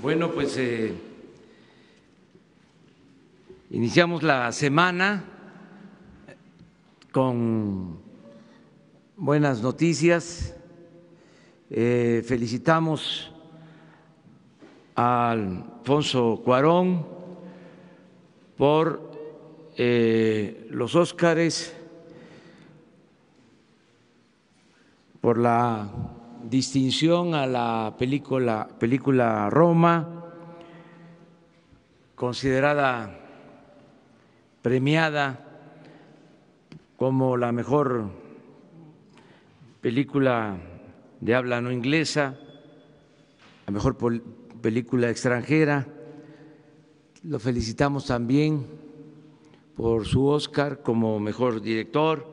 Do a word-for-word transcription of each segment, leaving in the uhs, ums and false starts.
Bueno, pues eh, iniciamos la semana con buenas noticias. Eh, felicitamos a Alfonso Cuarón por eh, los Óscares, por la distinción a la película, película Roma, considerada premiada como la mejor película de habla no inglesa, la mejor película extranjera. Lo felicitamos también por su Óscar como mejor director,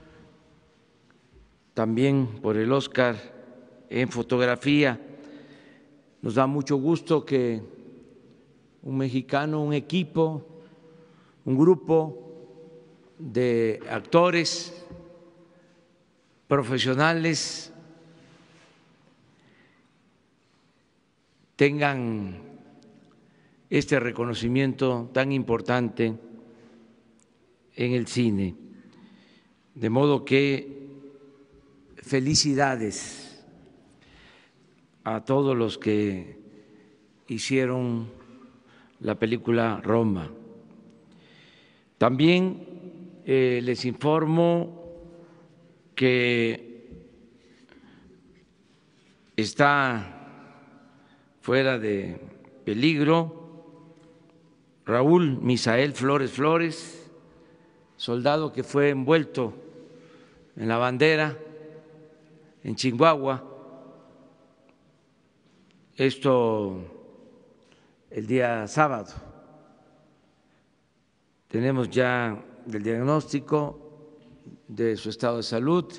también por el Óscar en fotografía. Nos da mucho gusto que un mexicano, un equipo, un grupo de actores profesionales tengan este reconocimiento tan importante en el cine. De modo que felicidades a todos los que hicieron la película Roma. También eh, les informo que está fuera de peligro Raúl Misael Flores Flores, soldado que fue envuelto en la bandera en Chihuahua. Esto el día sábado. Tenemos ya el diagnóstico de su estado de salud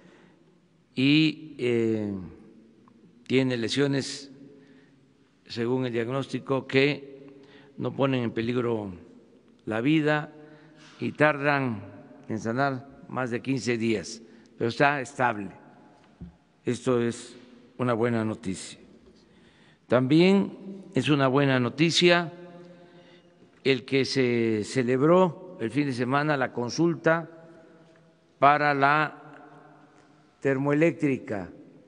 y eh, tiene lesiones, según el diagnóstico, que no ponen en peligro la vida y tardan en sanar más de quince días, pero está estable. Esto es una buena noticia. También es una buena noticia el que se celebró el fin de semana la consulta para la termoeléctrica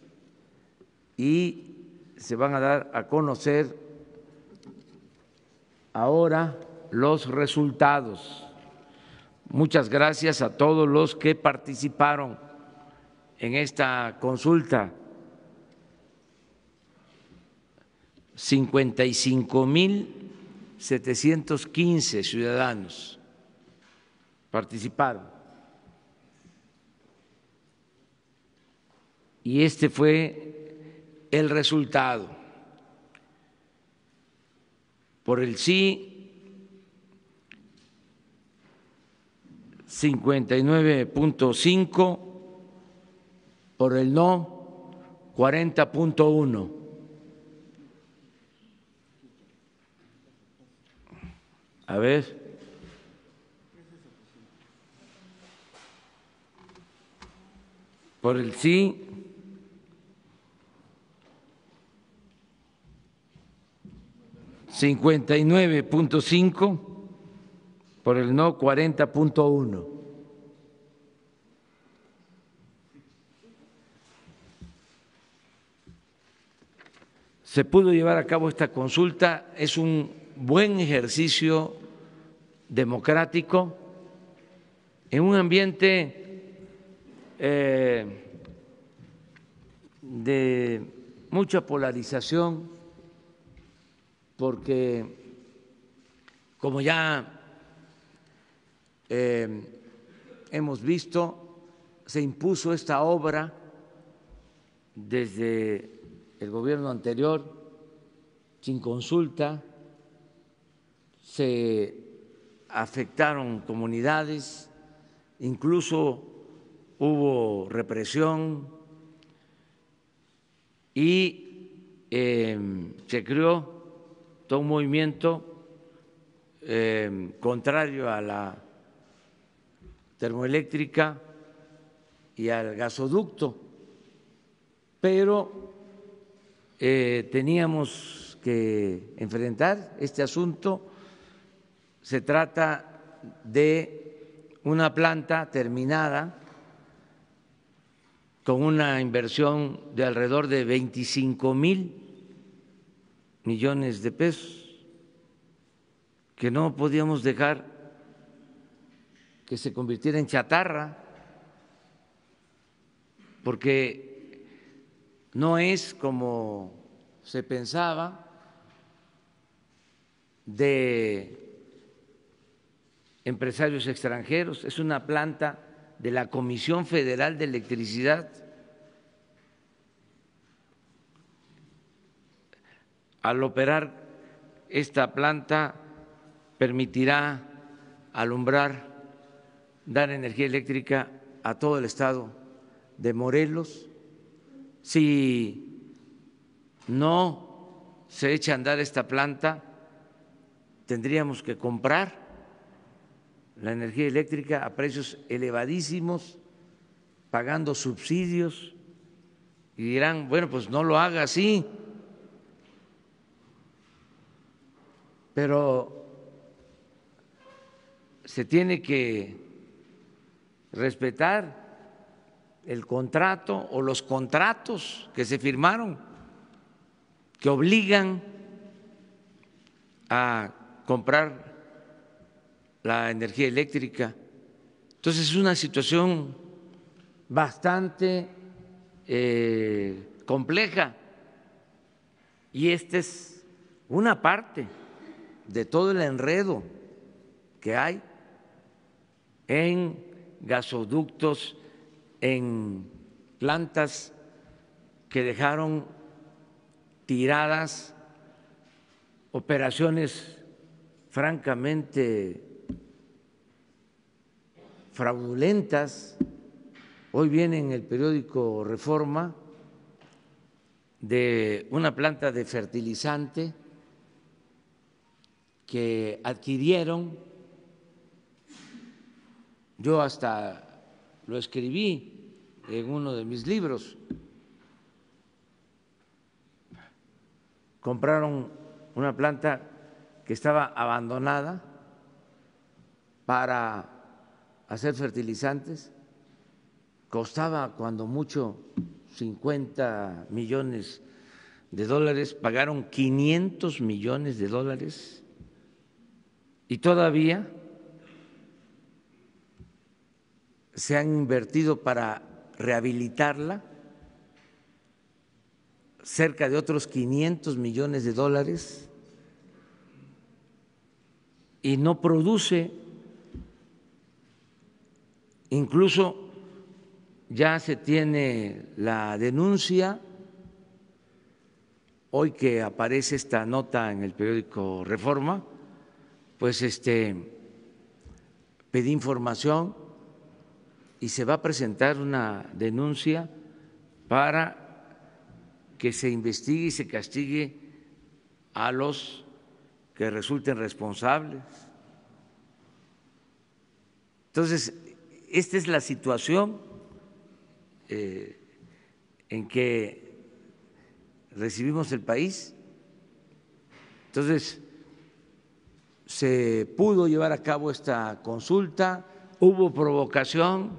y se van a dar a conocer ahora los resultados. Muchas gracias a todos los que participaron en esta consulta. cincuenta y cinco mil setecientos quince ciudadanos participaron y este fue el resultado. Por el sí, cincuenta y nueve punto cinco, por el no, cuarenta punto uno. A ver. Por el sí, cincuenta y nueve punto cinco, por el no, cuarenta punto uno. Se pudo llevar a cabo esta consulta, es un buen ejercicio democrático en un ambiente eh, de mucha polarización, porque como ya eh, hemos visto, se impuso esta obra desde el gobierno anterior sin consulta, se afectaron comunidades, incluso hubo represión y eh, se creó todo un movimiento eh, contrario a la termoeléctrica y al gasoducto, pero eh, teníamos que enfrentar este asunto. Se trata de una planta terminada con una inversión de alrededor de veinticinco mil millones de pesos, que no podíamos dejar que se convirtiera en chatarra, porque no es como se pensaba de empresarios extranjeros, es una planta de la Comisión Federal de Electricidad. Al operar esta planta permitirá alumbrar, dar energía eléctrica a todo el estado de Morelos. Si no se echa a andar esta planta, tendríamos que comprar la energía eléctrica a precios elevadísimos, pagando subsidios, y dirán, bueno, pues no lo haga así, pero se tiene que respetar el contrato o los contratos que se firmaron, que obligan a comprar la energía eléctrica. Entonces es una situación bastante eh, compleja, y esta es una parte de todo el enredo que hay en gasoductos, en plantas que dejaron tiradas, operaciones francamente fraudulentas. Hoy viene en el periódico Reforma de una planta de fertilizante que adquirieron, yo hasta lo escribí en uno de mis libros, compraron una planta que estaba abandonada para hacer fertilizantes, costaba cuando mucho cincuenta millones de dólares, pagaron quinientos millones de dólares y todavía se han invertido para rehabilitarla cerca de otros quinientos millones de dólares y no produce. Incluso ya se tiene la denuncia, hoy que aparece esta nota en el periódico Reforma, pues este pedí información y se va a presentar una denuncia para que se investigue y se castigue a los que resulten responsables. Entonces, esta es la situación eh, en que recibimos el país. Entonces, se pudo llevar a cabo esta consulta, hubo provocación,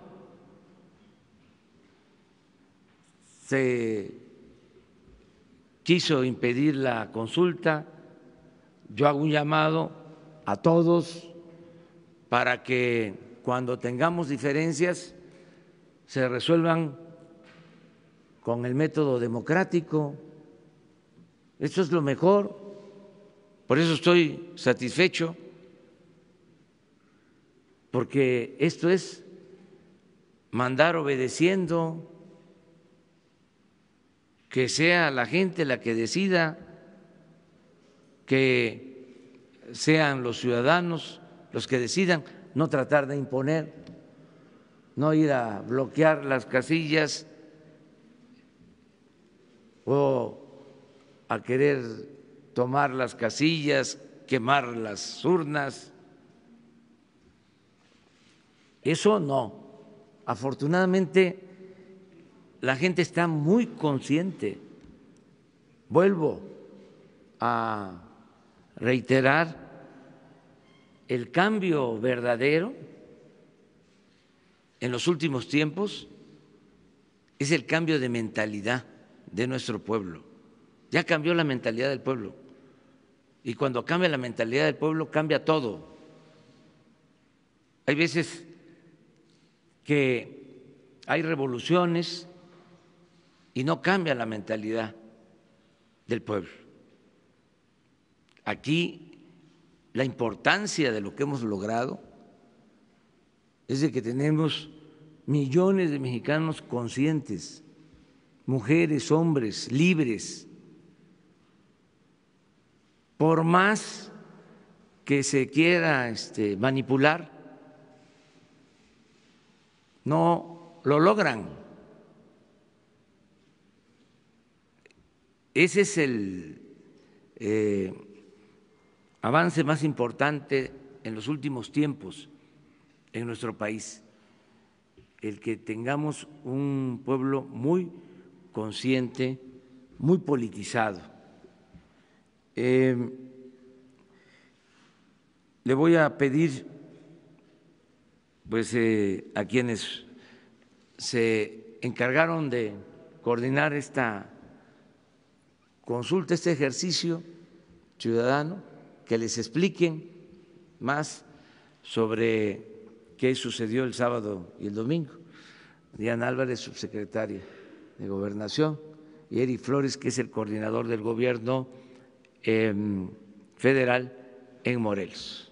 se quiso impedir la consulta. Yo hago un llamado a todos para que cuando tengamos diferencias se resuelvan con el método democrático. Esto es lo mejor, por eso estoy satisfecho, porque esto es mandar obedeciendo, que sea la gente la que decida, que sean los ciudadanos los que decidan, no tratar de imponer, no ir a bloquear las casillas o a querer tomar las casillas, quemar las urnas. Eso no. Afortunadamente, la gente está muy consciente. Vuelvo a reiterar el cambio verdadero en los últimos tiempos es el cambio de mentalidad de nuestro pueblo. Ya cambió la mentalidad del pueblo. Y cuando cambia la mentalidad del pueblo, cambia todo. Hay veces que hay revoluciones y no cambia la mentalidad del pueblo. Aquí la importancia de lo que hemos logrado es de que tenemos millones de mexicanos conscientes, mujeres, hombres, libres. Por más que se quiera este, manipular, no lo logran. Ese es el eh, avance más importante en los últimos tiempos en nuestro país, el que tengamos un pueblo muy consciente, muy politizado. Eh, le voy a pedir pues, eh, a quienes se encargaron de coordinar esta consulta, este ejercicio ciudadano, que les expliquen más sobre qué sucedió el sábado y el domingo. Diana Álvarez, subsecretaria de Gobernación, y Eri Flores, que es el coordinador del gobierno eh, federal en Morelos.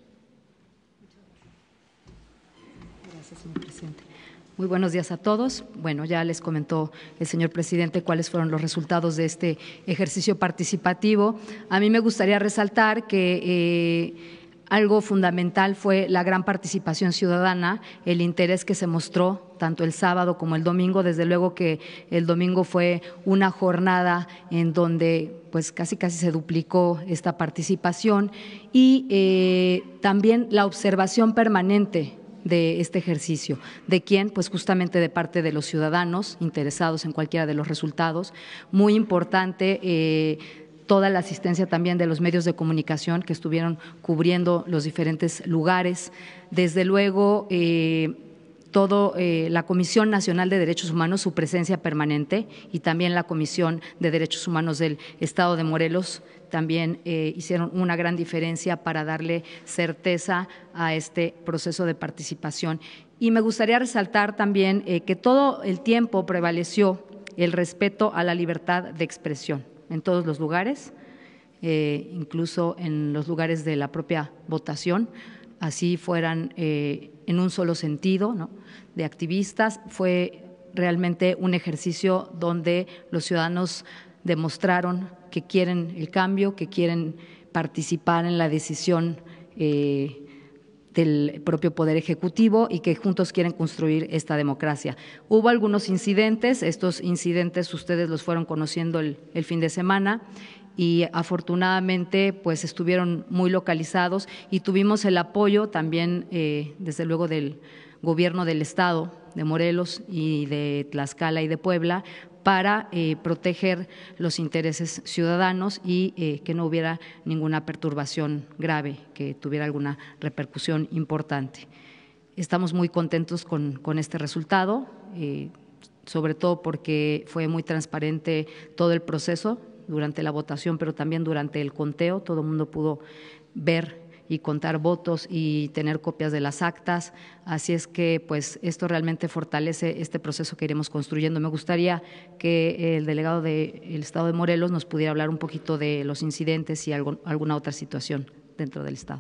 Gracias, señor presidente. Muy buenos días a todos. Bueno, ya les comentó el señor presidente cuáles fueron los resultados de este ejercicio participativo. A mí me gustaría resaltar que eh, algo fundamental fue la gran participación ciudadana, el interés que se mostró tanto el sábado como el domingo. Desde luego que el domingo fue una jornada en donde pues casi casi se duplicó esta participación y eh, también la observación permanente de este ejercicio. ¿De quién? Pues justamente de parte de los ciudadanos interesados en cualquiera de los resultados. Muy importante eh, toda la asistencia también de los medios de comunicación que estuvieron cubriendo los diferentes lugares. Desde luego, eh, todo eh, la Comisión Nacional de Derechos Humanos, su presencia permanente, y también la Comisión de Derechos Humanos del Estado de Morelos también eh, hicieron una gran diferencia para darle certeza a este proceso de participación. Y me gustaría resaltar también eh, que todo el tiempo prevaleció el respeto a la libertad de expresión en todos los lugares, eh, incluso en los lugares de la propia votación, así fueran eh, en un solo sentido, ¿no?, de activistas. Fue realmente un ejercicio donde los ciudadanos demostraron que quieren el cambio, que quieren participar en la decisión eh, del propio Poder Ejecutivo y que juntos quieren construir esta democracia. Hubo algunos incidentes, estos incidentes ustedes los fueron conociendo el, el fin de semana y afortunadamente pues estuvieron muy localizados y tuvimos el apoyo también eh, desde luego del Gobierno del Estado de Morelos y de Tlaxcala y de Puebla para eh, proteger los intereses ciudadanos y eh, que no hubiera ninguna perturbación grave, que tuviera alguna repercusión importante. Estamos muy contentos con, con este resultado, eh, sobre todo porque fue muy transparente todo el proceso durante la votación, pero también durante el conteo. Todo el mundo pudo ver y contar votos y tener copias de las actas, así es que pues esto realmente fortalece este proceso que iremos construyendo. Me gustaría que el delegado del Estado de Morelos nos pudiera hablar un poquito de los incidentes y algo, alguna otra situación dentro del Estado.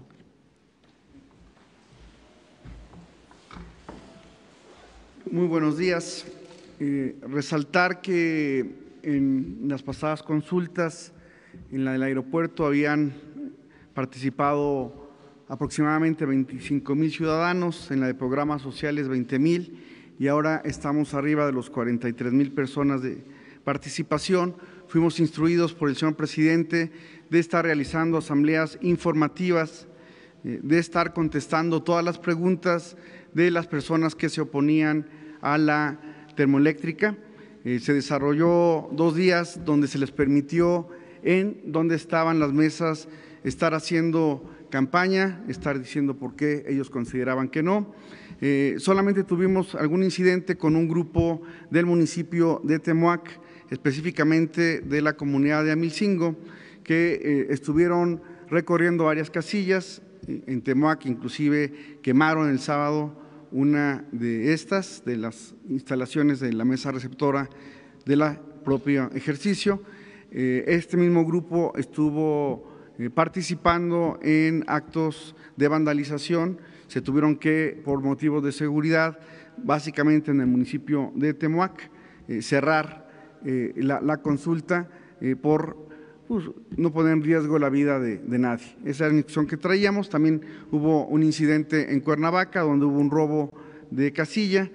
Muy buenos días. Eh, resaltar que en las pasadas consultas, en la del aeropuerto, habían participado aproximadamente veinticinco mil ciudadanos, en la de programas sociales veinte mil, y ahora estamos arriba de los cuarenta y tres mil personas de participación. Fuimos instruidos por el señor presidente de estar realizando asambleas informativas, de estar contestando todas las preguntas de las personas que se oponían a la termoeléctrica. Eh, se desarrolló dos días donde se les permitió en dónde estaban las mesas, estar haciendo campaña, estar diciendo por qué ellos consideraban que no. Eh, solamente tuvimos algún incidente con un grupo del municipio de Temoac, específicamente de la comunidad de Amilcingo, que eh, estuvieron recorriendo varias casillas. En Temoac inclusive quemaron el sábado una de estas, de las instalaciones de la mesa receptora de la propio ejercicio. Eh, este mismo grupo estuvo eh, participando en actos de vandalización. Se tuvieron que, por motivos de seguridad, básicamente en el municipio de Temoac, eh, cerrar eh, la, la consulta eh, por pues, no poner en riesgo la vida de, de nadie. Esa era la instrucción que traíamos. También hubo un incidente en Cuernavaca, donde hubo un robo de casilla.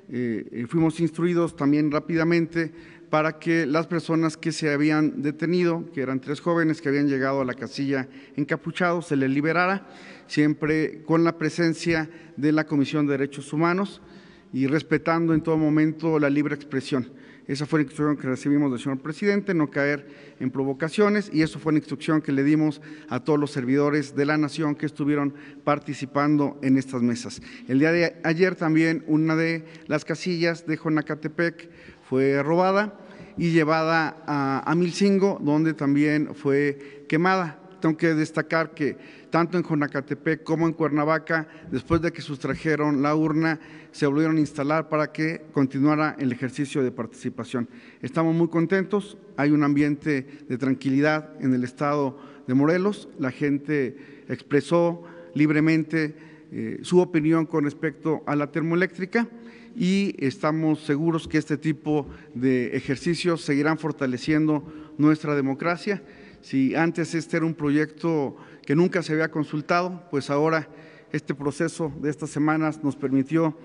Eh, fuimos instruidos también rápidamente para que las personas que se habían detenido, que eran tres jóvenes que habían llegado a la casilla encapuchados, se les liberara, siempre con la presencia de la Comisión de Derechos Humanos y respetando en todo momento la libre expresión. Esa fue la instrucción que recibimos del señor presidente, no caer en provocaciones, y eso fue la instrucción que le dimos a todos los servidores de la nación que estuvieron participando en estas mesas. El día de ayer también una de las casillas de Jonacatepec fue robada y llevada a Amilcingo, donde también fue quemada. Tengo que destacar que tanto en Jonacatepec como en Cuernavaca, después de que sustrajeron la urna, se volvieron a instalar para que continuara el ejercicio de participación. Estamos muy contentos, hay un ambiente de tranquilidad en el estado de Morelos, la gente expresó libremente eh, su opinión con respecto a la termoeléctrica y estamos seguros que este tipo de ejercicios seguirán fortaleciendo nuestra democracia. Si antes este era un proyecto que nunca se había consultado, pues ahora este proceso de estas semanas nos permitió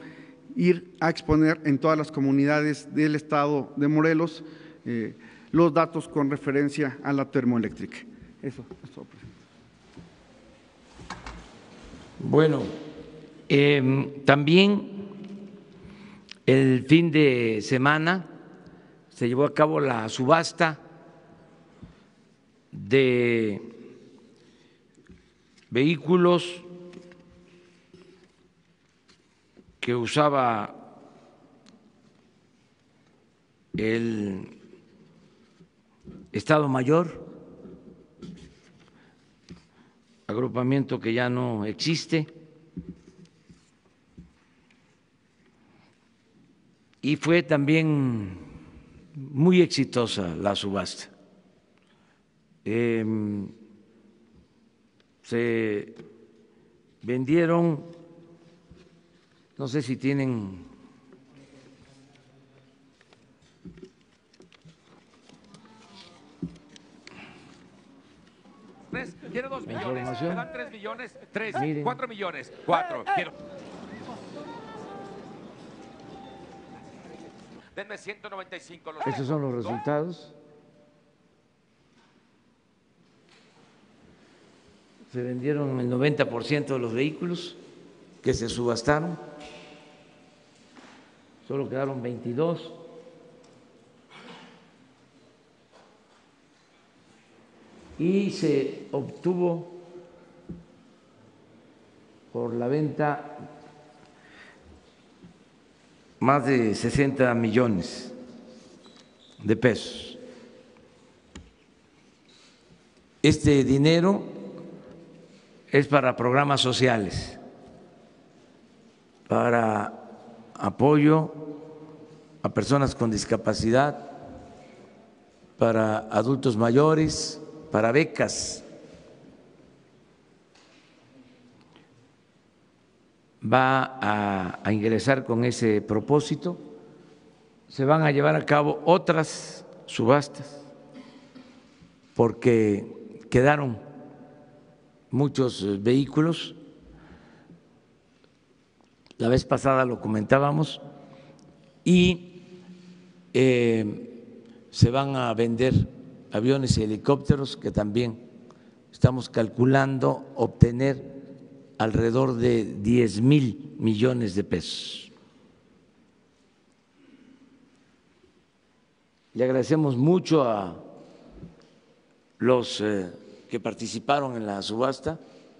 ir a exponer en todas las comunidades del estado de Morelos eh, los datos con referencia a la termoeléctrica. Eso es todo, presidente. Bueno, eh, también el fin de semana se llevó a cabo la subasta de vehículos que usaba el Estado Mayor, agrupamiento que ya no existe, y fue también muy exitosa la subasta. Eh, se vendieron, no sé si tienen quiero dos millones, información. me dan tres millones, tres, Miren. cuatro millones, cuatro, quiero. Denme ciento noventa y cinco. Los Estos son los resultados. Se vendieron el noventa por ciento de los vehículos que se subastaron, solo quedaron veintidós. Y se obtuvo por la venta más de sesenta millones de pesos. Este dinero es para programas sociales, para apoyo a personas con discapacidad, para adultos mayores, para becas. Va a, a ingresar con ese propósito. Se van a llevar a cabo otras subastas porque quedaron muchos vehículos. La vez pasada lo comentábamos y eh, se van a vender aviones y helicópteros que también estamos calculando obtener alrededor de diez mil millones de pesos. Le agradecemos mucho a los eh, que participaron en la subasta.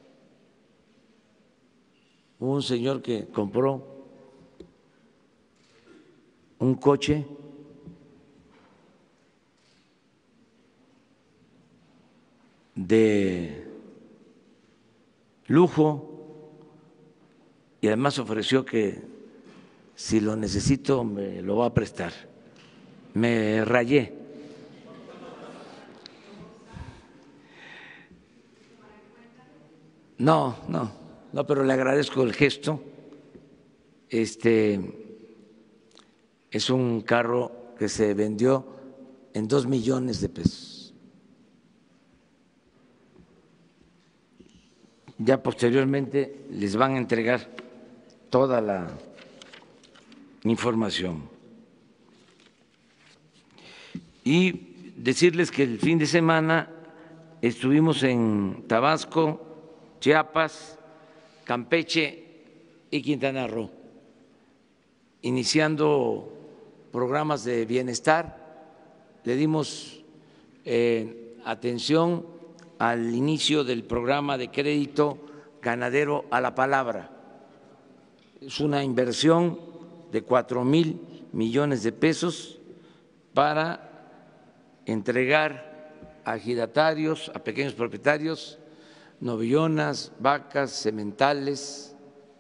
Hubo un señor que compró un coche de lujo y además ofreció que si lo necesito me lo va a prestar. Me rayé. No, no, no, pero le agradezco el gesto. Este es un carro que se vendió en dos millones de pesos. Ya posteriormente les van a entregar toda la información. Y decirles que el fin de semana estuvimos en Tabasco, Chiapas, Campeche y Quintana Roo, iniciando programas de bienestar. Le dimos eh, atención al inicio del programa de crédito ganadero a la palabra. Es una inversión de cuatro mil millones de pesos para entregar a ejidatarios, a pequeños propietarios, novillonas, vacas, sementales.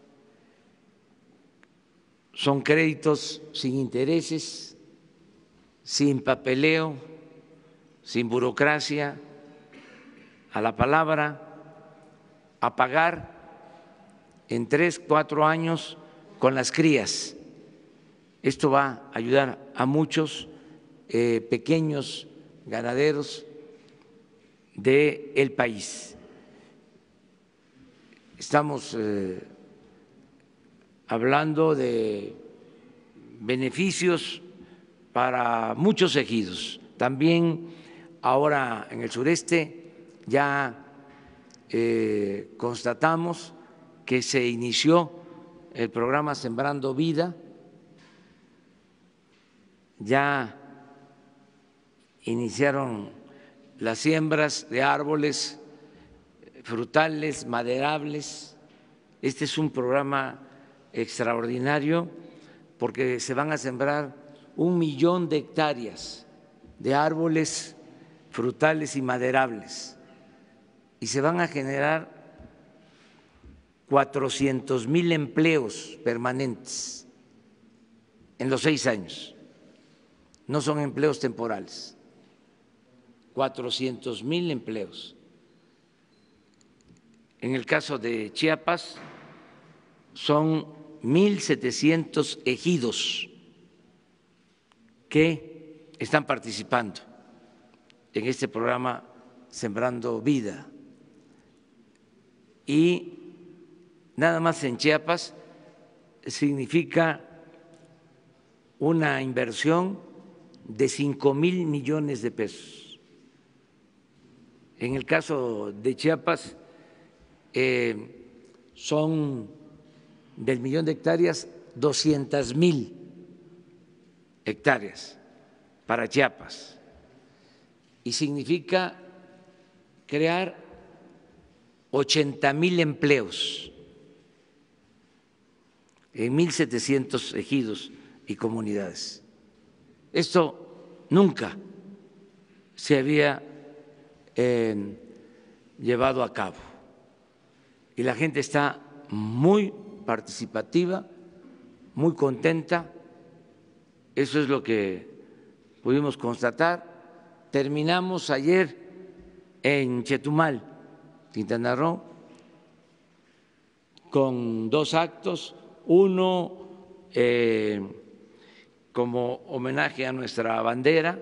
Son créditos sin intereses, sin papeleo, sin burocracia, a la palabra, a pagar en tres, cuatro años con las crías. Esto va a ayudar a muchos eh, pequeños ganaderos del país. Estamos eh, hablando de beneficios para muchos ejidos. También ahora en el sureste ya eh, constatamos que se inició el programa Sembrando Vida, ya iniciaron las siembras de árboles frutales, maderables. Este es un programa extraordinario porque se van a sembrar un millón de hectáreas de árboles frutales y maderables y se van a generar cuatrocientos mil empleos permanentes en los seis años. No son empleos temporales, cuatrocientos mil empleos. En el caso de Chiapas son mil setecientos ejidos que están participando en este programa Sembrando Vida. Y nada más en Chiapas significa una inversión de cinco mil millones de pesos. En el caso de Chiapas eh, son del millón de hectáreas doscientas mil hectáreas para Chiapas y significa crear ochenta mil empleos en mil setecientos ejidos y comunidades. Esto nunca se había eh, llevado a cabo y la gente está muy participativa, muy contenta. Eso es lo que pudimos constatar. Terminamos ayer en Chetumal, Quintana Roo, con dos actos, uno eh, como homenaje a nuestra bandera,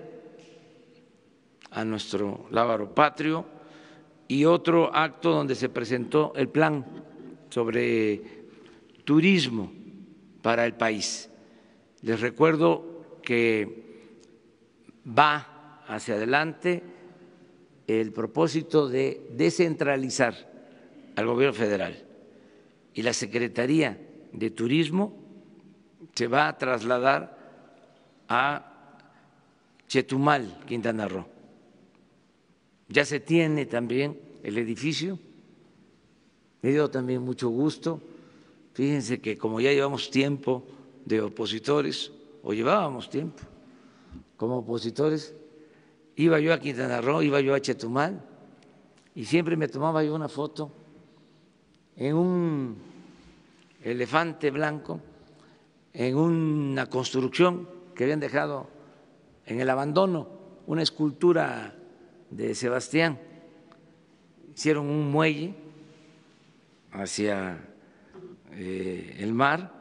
a nuestro lábaro patrio, y otro acto donde se presentó el plan sobre turismo para el país. Les recuerdo que va hacia adelante el propósito de descentralizar al gobierno federal y la Secretaría de Turismo se va a trasladar a Chetumal, Quintana Roo. ya se tiene también el edificio. Me dio también mucho gusto. Fíjense que como ya llevamos tiempo de opositores, o llevábamos tiempo como opositores, iba yo a Quintana Roo, iba yo a Chetumal, y siempre me tomaba yo una foto en un elefante blanco, en una construcción que habían dejado en el abandono, una escultura de Sebastián. Hicieron un muelle hacia eh, el mar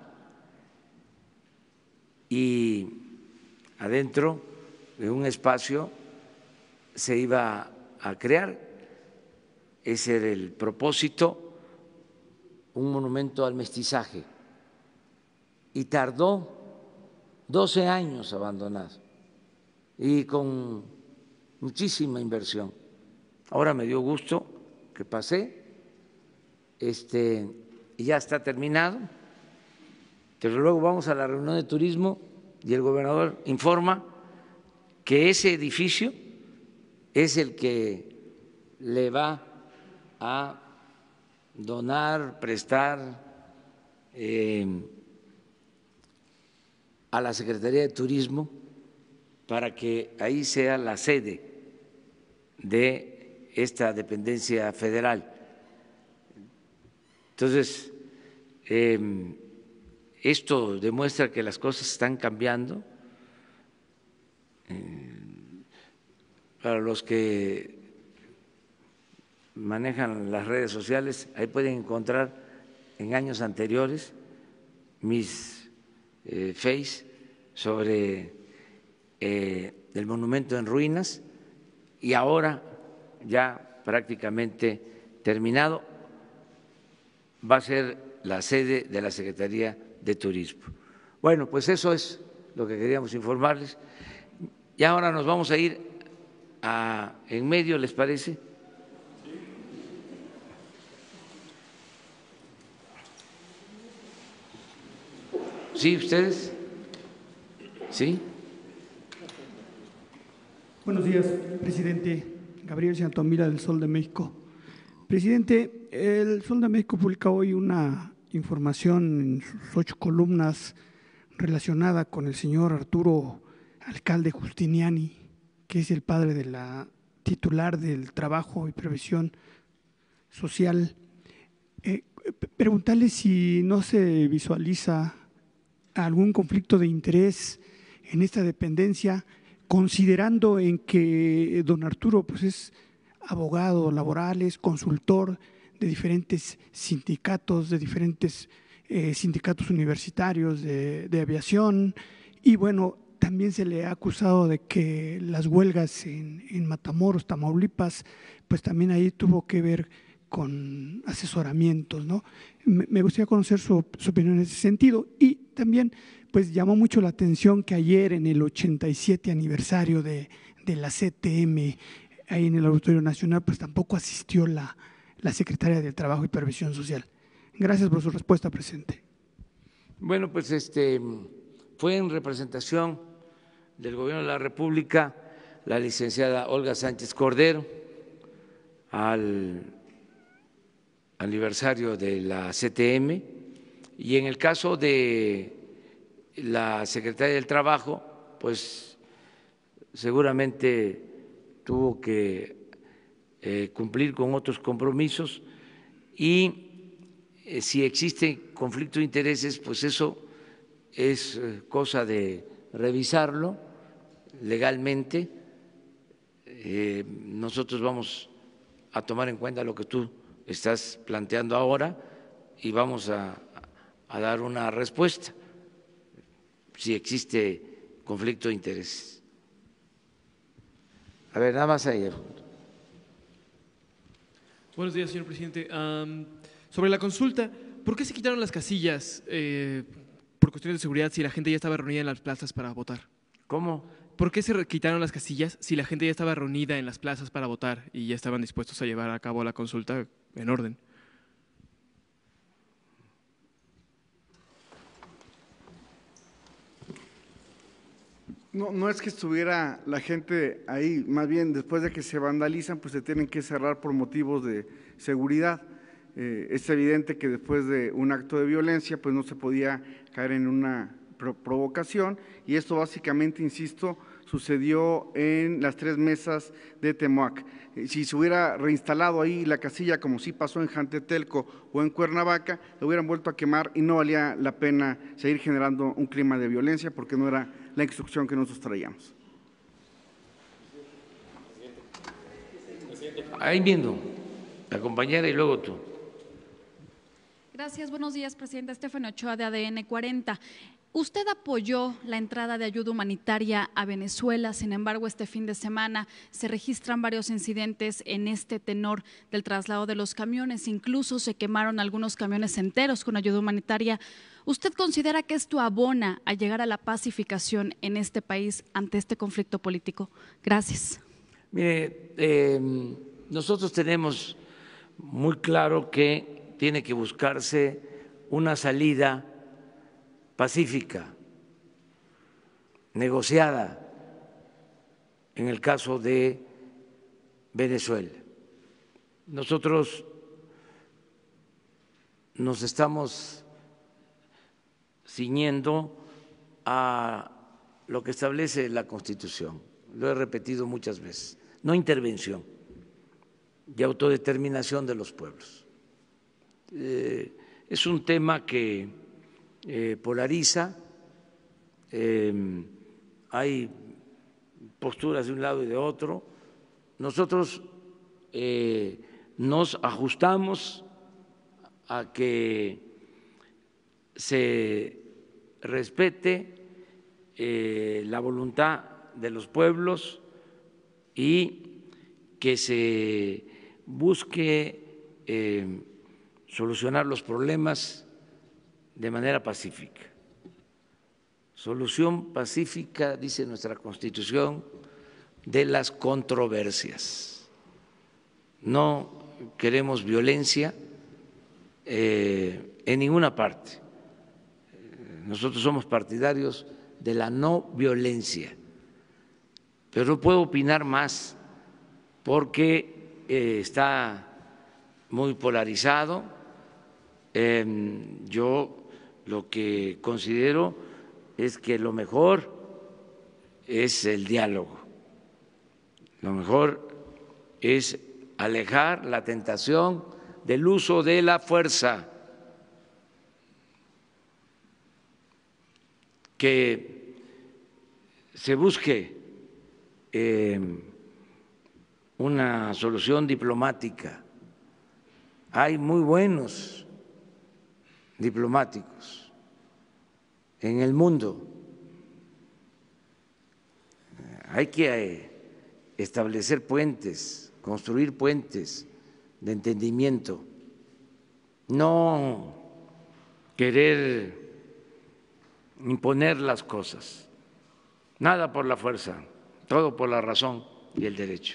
y adentro de un espacio se iba a crear, ese era el propósito, un monumento al mestizaje, y tardó doce años abandonado y con muchísima inversión. Ahora me dio gusto que pasé, este, y ya está terminado, pero luego vamos a la reunión de turismo y el gobernador informa que ese edificio es el que le va a donar, prestar eh, a la Secretaría de Turismo para que ahí sea la sede de esta dependencia federal. Entonces, eh, esto demuestra que las cosas están cambiando. Eh, para los que manejan las redes sociales, ahí pueden encontrar en años anteriores mis eh, face sobre eh, el monumento en ruinas, y ahora ya prácticamente terminado, va a ser la sede de la Secretaría de Turismo. Bueno, pues eso es lo que queríamos informarles. Y ahora nos vamos a ir a en medio, ¿les parece? ¿Sí, ustedes? ¿Sí? Buenos días, presidente. Gabriel Santomira, del Sol de México. Presidente, el Sol de México publica hoy una información en sus ocho columnas relacionada con el señor Arturo Alcalde Justiniani, que es el padre de la titular del Trabajo y Previsión Social. Eh, preguntarle si no se visualiza algún conflicto de interés en esta dependencia, considerando en que don Arturo pues es abogado laboral, es consultor de diferentes sindicatos, de diferentes eh, sindicatos universitarios de, de aviación, y bueno, también se le ha acusado de que las huelgas en, en Matamoros, Tamaulipas, pues también ahí tuvo que ver con asesoramientos, ¿no? Me, me gustaría conocer su, su opinión en ese sentido. Y también pues llamó mucho la atención que ayer en el ochenta y siete aniversario de, de la C T M, ahí en el Auditorio Nacional, pues tampoco asistió la, la Secretaria del Trabajo y Previsión Social. Gracias por su respuesta, presidente. Bueno, pues este fue en representación del Gobierno de la República la licenciada Olga Sánchez Cordero al aniversario de la C T M, y en el caso de la Secretaria del Trabajo, pues seguramente tuvo que eh, cumplir con otros compromisos, y eh, si existe conflicto de intereses, pues eso es eh, cosa de revisarlo legalmente. Eh, nosotros vamos a tomar en cuenta lo que tú estás planteando ahora y vamos a, a dar una respuesta si existe conflicto de interés. A ver, nada más ahí. Buenos días, señor presidente. Um, sobre la consulta, ¿por qué se quitaron las casillas eh, por cuestiones de seguridad si la gente ya estaba reunida en las plazas para votar? ¿Cómo? ¿Por qué se quitaron las casillas si la gente ya estaba reunida en las plazas para votar y ya estaban dispuestos a llevar a cabo la consulta en orden? No, no es que estuviera la gente ahí, más bien después de que se vandalizan, pues se tienen que cerrar por motivos de seguridad. Eh, es evidente que después de un acto de violencia, pues no se podía caer en una pro provocación, y esto básicamente, insisto, sucedió en las tres mesas de Temoac. Eh, si se hubiera reinstalado ahí la casilla, como sí pasó en Jantetelco o en Cuernavaca, lo hubieran vuelto a quemar y no valía la pena seguir generando un clima de violencia, porque no era la instrucción que nosotros traíamos. Ahí viendo, la compañera y luego tú. Gracias, buenos días, presidenta. Estefania Ochoa, de A D N cuarenta. Usted apoyó la entrada de ayuda humanitaria a Venezuela, sin embargo, este fin de semana se registran varios incidentes en este tenor del traslado de los camiones, incluso se quemaron algunos camiones enteros con ayuda humanitaria. ¿Usted considera que esto abona a llegar a la pacificación en este país ante este conflicto político? Gracias. Mire, eh, nosotros tenemos muy claro que tiene que buscarse una salida pacífica, negociada, en el caso de Venezuela. Nosotros nos estamos ciñendo a lo que establece la Constitución, lo he repetido muchas veces, no intervención, de autodeterminación de los pueblos. Eh, es un tema que eh, polariza, eh, hay posturas de un lado y de otro. Nosotros eh, nos ajustamos a que se respete eh, la voluntad de los pueblos y que se busque eh, solucionar los problemas de manera pacífica. Solución pacífica, dice nuestra Constitución, de las controversias. No queremos violencia eh, en ninguna parte. Nosotros somos partidarios de la no violencia, pero no puedo opinar más porque eh, está muy polarizado. Eh, yo lo que considero es que lo mejor es el diálogo, lo mejor es alejar la tentación del uso de la fuerza, que se busque eh, una solución diplomática. Hay muy buenos diplomáticos en el mundo. Hay que establecer puentes, construir puentes de entendimiento, no querer imponer las cosas. Nada por la fuerza, todo por la razón y el derecho.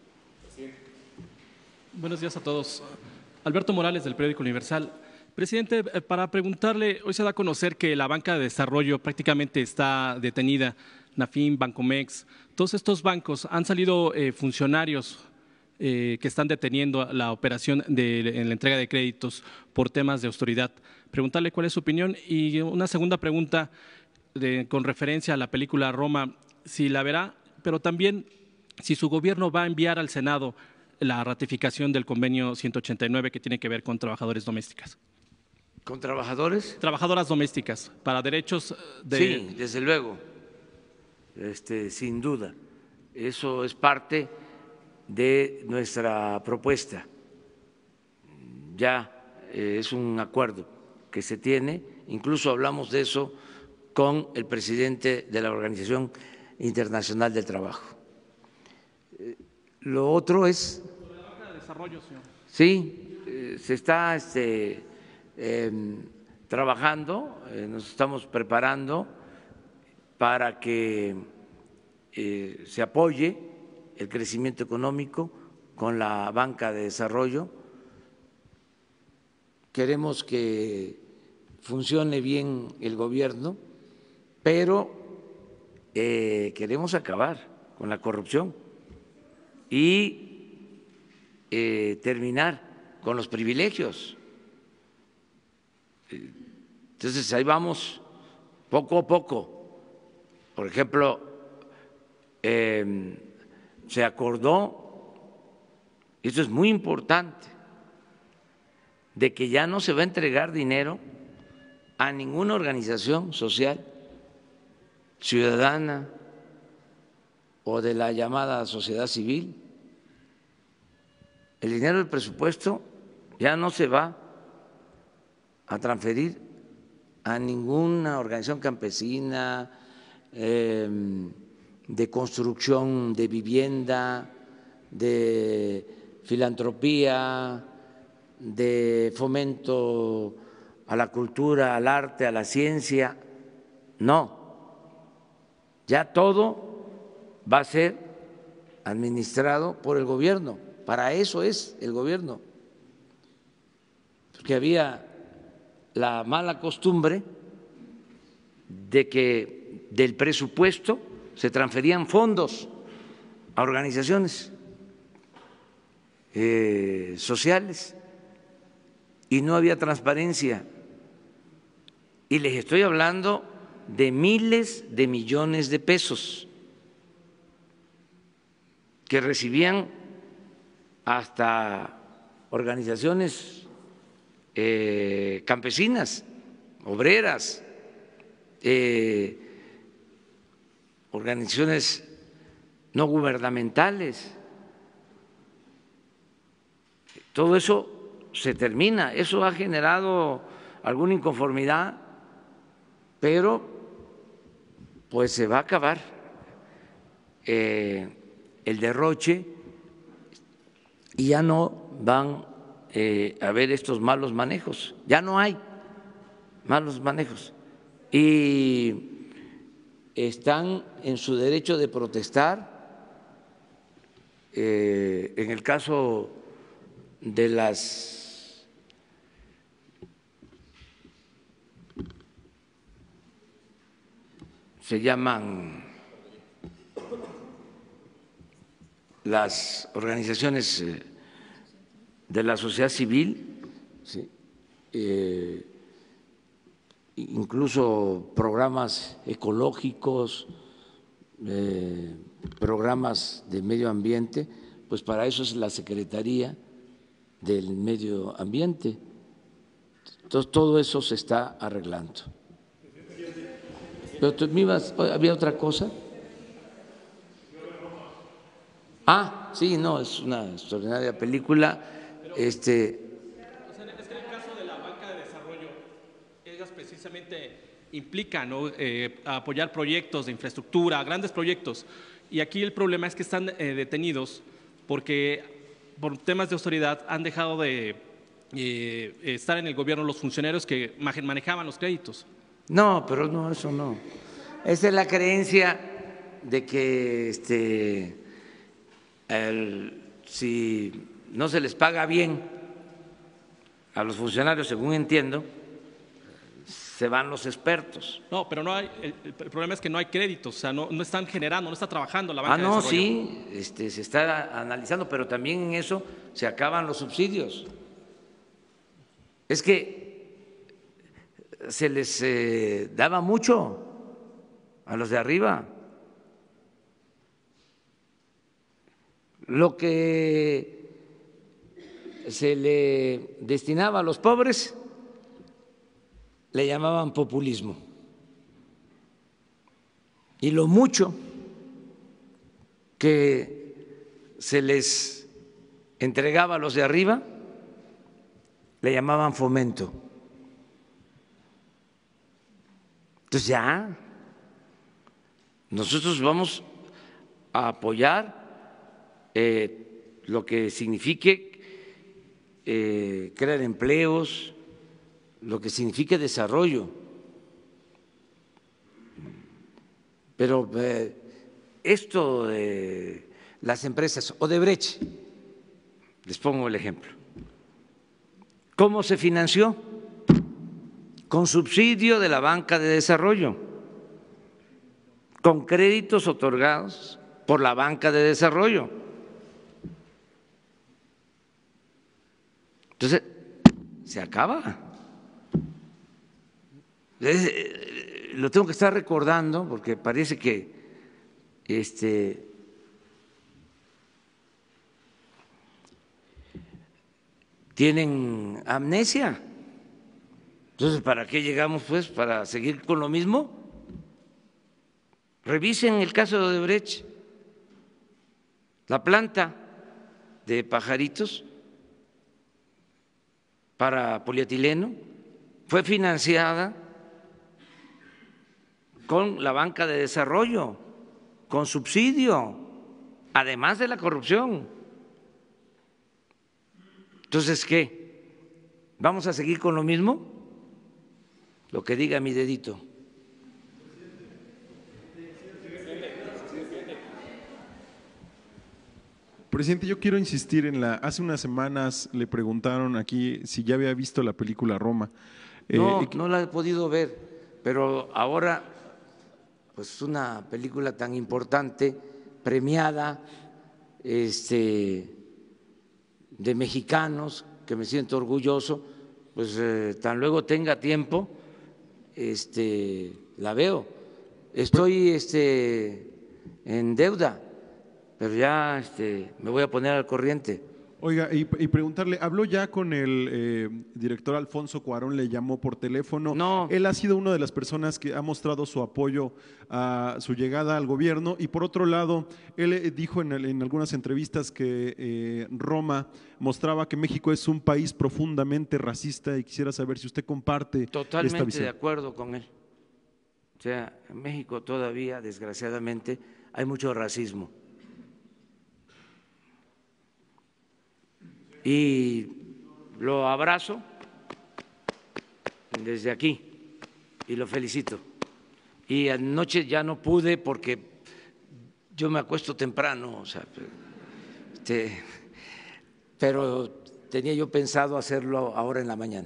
Buenos días a todos. Alberto Morales, del periódico Universal. Presidente, para preguntarle, hoy se da a conocer que la banca de desarrollo prácticamente está detenida, Nafin, Bancomex, todos estos bancos, han salido eh, funcionarios eh, que están deteniendo la operación de en la entrega de créditos por temas de autoridad. Preguntarle cuál es su opinión y una segunda pregunta de, con referencia a la película Roma, si la verá, pero también si su gobierno va a enviar al Senado la ratificación del convenio ciento ochenta y nueve que tiene que ver con trabajadores domésticas. ¿Con trabajadores? Trabajadoras domésticas, para derechos de… Sí, desde luego, este, sin duda. Eso es parte de nuestra propuesta. Ya eh, es un acuerdo que se tiene, incluso hablamos de eso con el presidente de la Organización Internacional del Trabajo. Eh, lo otro es… Sobre la banca de desarrollo, señor. Sí, eh, se está… Este, Eh, trabajando, eh, nos estamos preparando para que eh, se apoye el crecimiento económico con la banca de desarrollo. Queremos que funcione bien el gobierno, pero eh, queremos acabar con la corrupción y eh, terminar con los privilegios. Entonces ahí vamos poco a poco. Por ejemplo, eh, se acordó, y esto es muy importante, de que ya no se va a entregar dinero a ninguna organización social, ciudadana o de la llamada sociedad civil. El dinero del presupuesto ya no se va a transferir a ninguna organización campesina, eh, de construcción de vivienda, de filantropía, de fomento a la cultura, al arte, a la ciencia. No, ya todo va a ser administrado por el gobierno. Para eso es el gobierno. Porque había la mala costumbre de que del presupuesto se transferían fondos a organizaciones eh, sociales y no había transparencia. Y les estoy hablando de miles de millones de pesos que recibían hasta organizaciones eh, campesinas, obreras, eh, organizaciones no gubernamentales. Todo eso se termina. Eso ha generado alguna inconformidad, pero pues se va a acabar eh, el derroche y ya no van eh, a haber estos malos manejos. Ya no hay malos manejos. Y están en su derecho de protestar. Eh, en el caso de las se llaman las organizaciones de la sociedad civil, ¿sí? eh, incluso programas ecológicos, eh, programas de medio ambiente, pues para eso es la Secretaría del Medio Ambiente. Entonces, todo eso se está arreglando. Pero tú me ibas, ¿había otra cosa? Ah, sí, no, es una extraordinaria película. Este, O sea, es que en el caso de la banca de desarrollo, ellas precisamente implican, ¿no? eh, apoyar proyectos de infraestructura, grandes proyectos. Y aquí el problema es que están eh, detenidos porque por temas de austeridad han dejado de eh, estar en el gobierno los funcionarios que manejaban los créditos. No, pero no, eso no. Esa es la creencia de que este, el, si no se les paga bien a los funcionarios, según entiendo, se van los expertos. No, pero no hay, el, el problema es que no hay créditos, o sea, no, no están generando, no está trabajando la banca Ah, de no, desarrollo. sí, este, se está analizando, pero también en eso se acaban los subsidios. Es que se les eh, daba mucho a los de arriba. Lo que se le destinaba a los pobres le llamaban populismo. Y lo mucho que se les entregaba a los de arriba le llamaban fomento. Entonces ya nosotros vamos a apoyar eh, lo que signifique eh, crear empleos, lo que signifique desarrollo. Pero eh, esto de las empresas, Odebrecht, les pongo el ejemplo. ¿Cómo se financió? Con subsidio de la banca de desarrollo. con créditos otorgados por la banca de desarrollo. Entonces, se acaba. Lo tengo que estar recordando porque parece que este, tienen amnesia. Entonces, ¿para qué llegamos pues? ¿Para seguir con lo mismo? Revisen el caso de Odebrecht. La planta de Pajaritos para polietileno fue financiada con la banca de desarrollo, con subsidio, además de la corrupción. Entonces, ¿qué? ¿Vamos a seguir con lo mismo? Lo que diga mi dedito. Presidente, yo quiero insistir en la… Hace unas semanas le preguntaron aquí si ya había visto la película Roma. No, eh, no la he podido ver, pero ahora, pues una película tan importante, premiada, este, de mexicanos, que me siento orgulloso, pues eh, tan luego tenga tiempo, este, la veo. Estoy este, en deuda, pero ya este, me voy a poner al corriente. Oiga, y, y preguntarle, ¿habló ya con el eh, director Alfonso Cuarón? ¿Le llamó por teléfono? No. Él ha sido una de las personas que ha mostrado su apoyo a su llegada al gobierno y por otro lado, él dijo en, el, en algunas entrevistas que eh, Roma mostraba que México es un país profundamente racista y quisiera saber si usted comparte Totalmente esta visión. de acuerdo con él. O sea, en México todavía, desgraciadamente, hay mucho racismo. Y lo abrazo desde aquí y lo felicito. Y anoche ya no pude porque yo me acuesto temprano, o sea, este, pero tenía yo pensado hacerlo ahora en la mañana.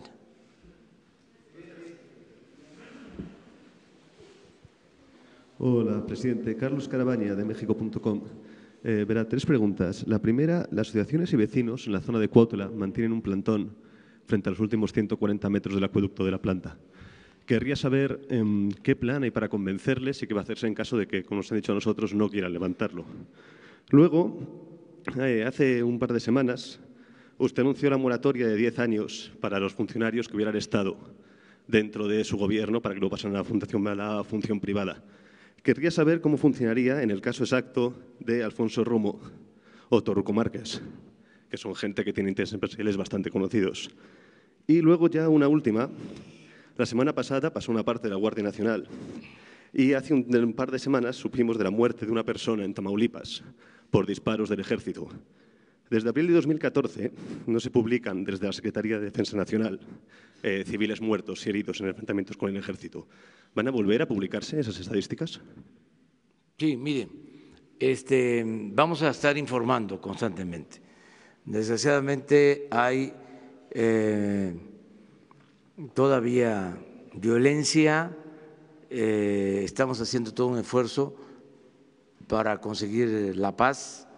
Hola, presidente. Carlos Carabaña, de México punto com. Eh, verá, tres preguntas. La primera, las asociaciones y vecinos en la zona de Cuautla mantienen un plantón frente a los últimos ciento cuarenta metros del acueducto de la planta. Querría saber eh, qué plan hay para convencerles y qué va a hacerse en caso de que, como nos han dicho a nosotros, no quieran levantarlo. Luego, eh, hace un par de semanas, usted anunció la moratoria de diez años para los funcionarios que hubieran estado dentro de su gobierno para que luego pasaran a la función, a la función privada. Querría saber cómo funcionaría en el caso exacto de Alfonso Romo o Torruco Márquez, que son gente que tiene intereses empresariales bastante conocidos. Y luego ya una última. La semana pasada pasó una parte de la Guardia Nacional y hace un, un par de semanas supimos de la muerte de una persona en Tamaulipas por disparos del Ejército. Desde abril de dos mil catorce no se publican desde la Secretaría de Defensa Nacional eh, civiles muertos y heridos en enfrentamientos con el Ejército. ¿Van a volver a publicarse esas estadísticas? Sí, mire, este, vamos a estar informando constantemente. Desgraciadamente hay eh, todavía violencia, eh, estamos haciendo todo un esfuerzo para conseguir la paz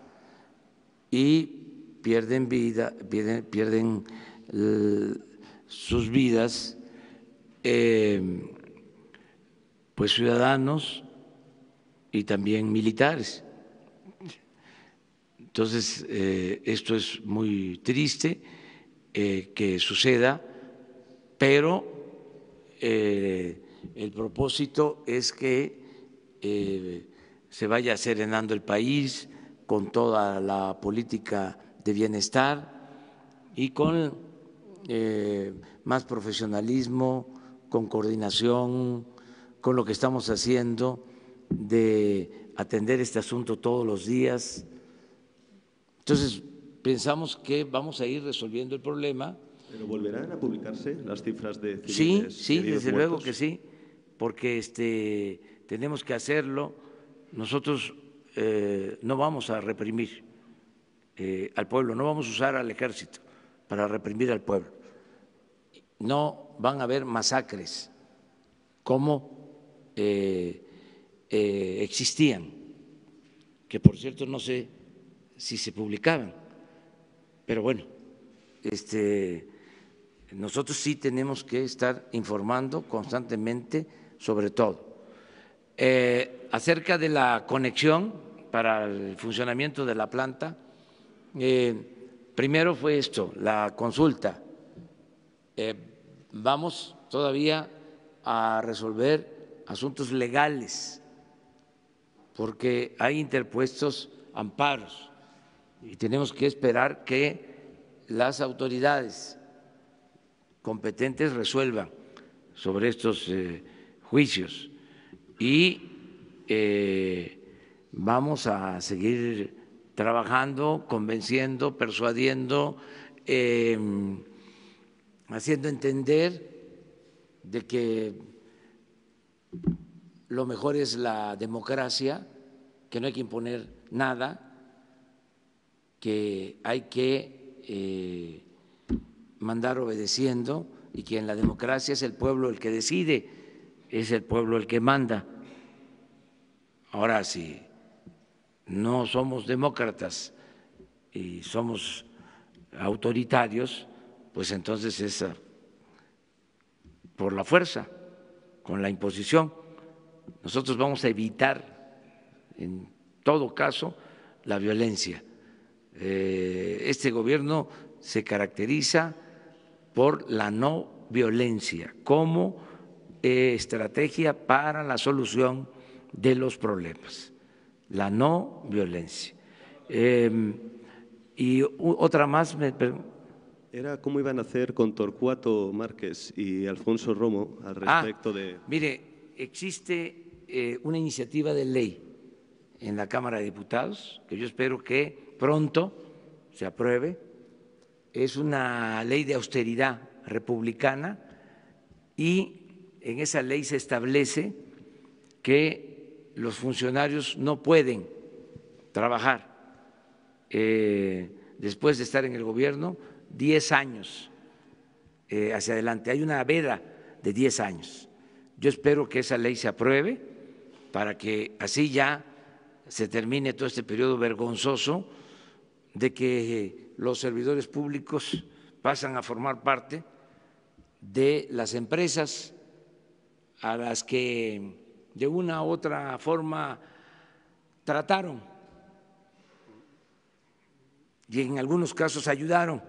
y pierden vida, pierden, pierden eh, sus vidas eh, pues ciudadanos y también militares. Entonces, eh, esto es muy triste eh, que suceda, pero eh, el propósito es que eh, se vaya serenando el país con toda la política de bienestar y con eh, más profesionalismo, con coordinación, con lo que estamos haciendo de atender este asunto todos los días. Entonces, pensamos que vamos a ir resolviendo el problema. ¿Pero volverán a publicarse las cifras de Sí, civiles sí, heridos desde muertos? luego que sí, porque este, tenemos que hacerlo. Nosotros eh, no vamos a reprimir eh, al pueblo, no vamos a usar al ejército para reprimir al pueblo. No van a haber masacres como eh, eh, existían, que por cierto no sé si se publicaban, pero bueno, este, nosotros sí tenemos que estar informando constantemente sobre todo. Eh, acerca de la conexión para el funcionamiento de la planta, eh, primero fue esto, la consulta. Eh, vamos todavía a resolver asuntos legales porque hay interpuestos amparos y tenemos que esperar que las autoridades competentes resuelvan sobre estos eh, juicios y eh, vamos a seguir trabajando, convenciendo, persuadiendo, eh, haciendo entender de que lo mejor es la democracia, que no hay que imponer nada, que hay que eh, mandar obedeciendo y que en la democracia es el pueblo el que decide, es el pueblo el que manda. Ahora, si no somos demócratas y somos autoritarios, pues entonces es por la fuerza, con la imposición. Nosotros vamos a evitar, en todo caso, la violencia. Eh, este gobierno se caracteriza por la no violencia como eh, estrategia para la solución de los problemas, la no violencia. Eh, y otra más, me, era cómo iban a hacer con Torcuato Márquez y Alfonso Romo al respecto ah, de… Mire, existe eh, una iniciativa de ley en la Cámara de Diputados que yo espero que pronto se apruebe. Es una ley de austeridad republicana y en esa ley se establece que los funcionarios no pueden trabajar eh, después de estar en el gobierno diez años eh, hacia adelante. Hay una veda de diez años. Yo espero que esa ley se apruebe para que así ya se termine todo este periodo vergonzoso de que los servidores públicos pasan a formar parte de las empresas a las que de una u otra forma trataron y en algunos casos ayudaron.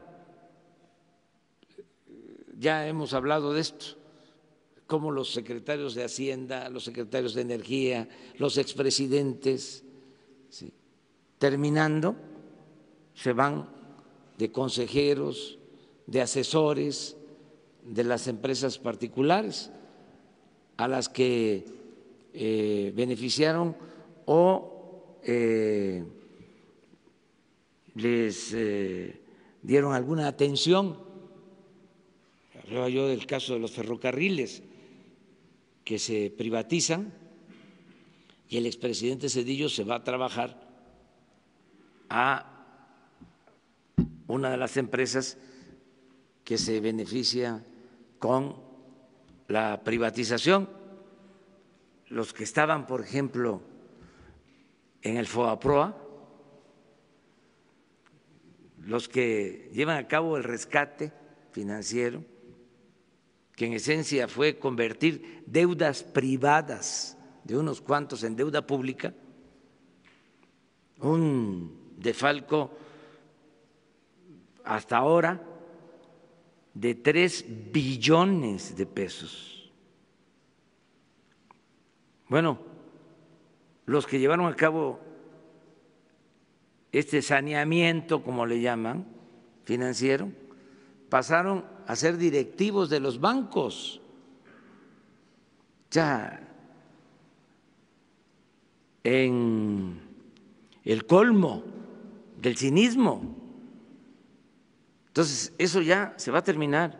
Ya hemos hablado de esto, como los secretarios de Hacienda, los secretarios de Energía, los expresidentes, ¿sí?, terminando, se van de consejeros, de asesores de las empresas particulares a las que eh, beneficiaron o eh, les eh, dieron alguna atención. Hablaba yo del caso de los ferrocarriles que se privatizan y el expresidente Zedillo se va a trabajar a una de las empresas que se beneficia con la privatización. Los que estaban, por ejemplo, en el FOAPROA, los que llevan a cabo el rescate financiero, que en esencia fue convertir deudas privadas de unos cuantos en deuda pública, un desfalco hasta ahora de tres billones de pesos. Bueno, los que llevaron a cabo este saneamiento, como le llaman, financiero, pasaron a ser directivos de los bancos. Ya en el colmo del cinismo. Entonces, eso ya se va a terminar.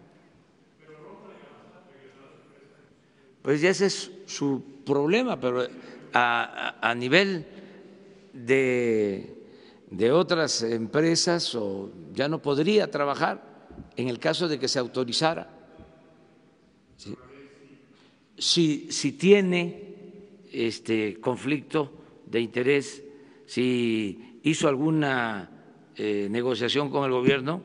Pues ya ese es su problema, pero a, a, a nivel de, de otras empresas o ya no podría trabajar en el caso de que se autorizara. ¿Sí? Si, si tiene este conflicto de interés, si hizo alguna eh, negociación con el gobierno.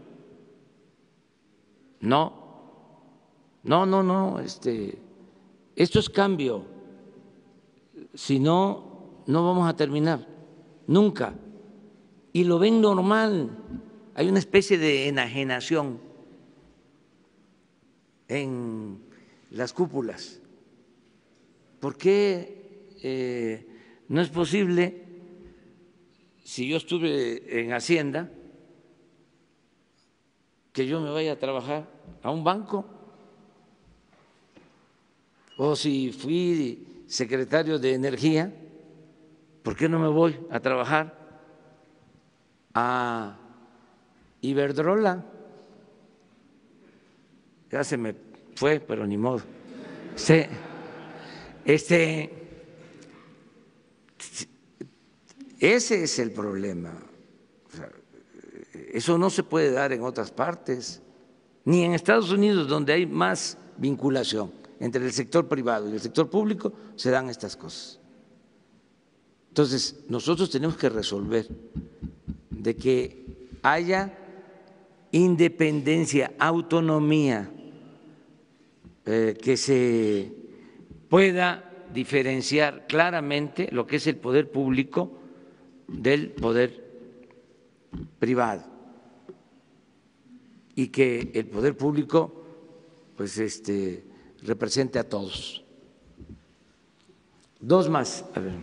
No, no, no, no, este, esto es cambio. Si no, no vamos a terminar, nunca. Y lo ven normal. Hay una especie de enajenación en las cúpulas. ¿Por qué eh, no es posible, si yo estuve en Hacienda, que yo me vaya a trabajar a un banco? O si fui secretario de Energía, ¿por qué no me voy a trabajar a Iberdrola? Ya se me fue, pero ni modo. Este, este, ese es el problema. O sea, eso no se puede dar en otras partes, ni en Estados Unidos, donde hay más vinculación entre el sector privado y el sector público, se dan estas cosas. Entonces, nosotros tenemos que resolver de que haya independencia, autonomía, eh, que se pueda diferenciar claramente lo que es el poder público del poder privado, y que el poder público pues este represente a todos. Dos más, a ver.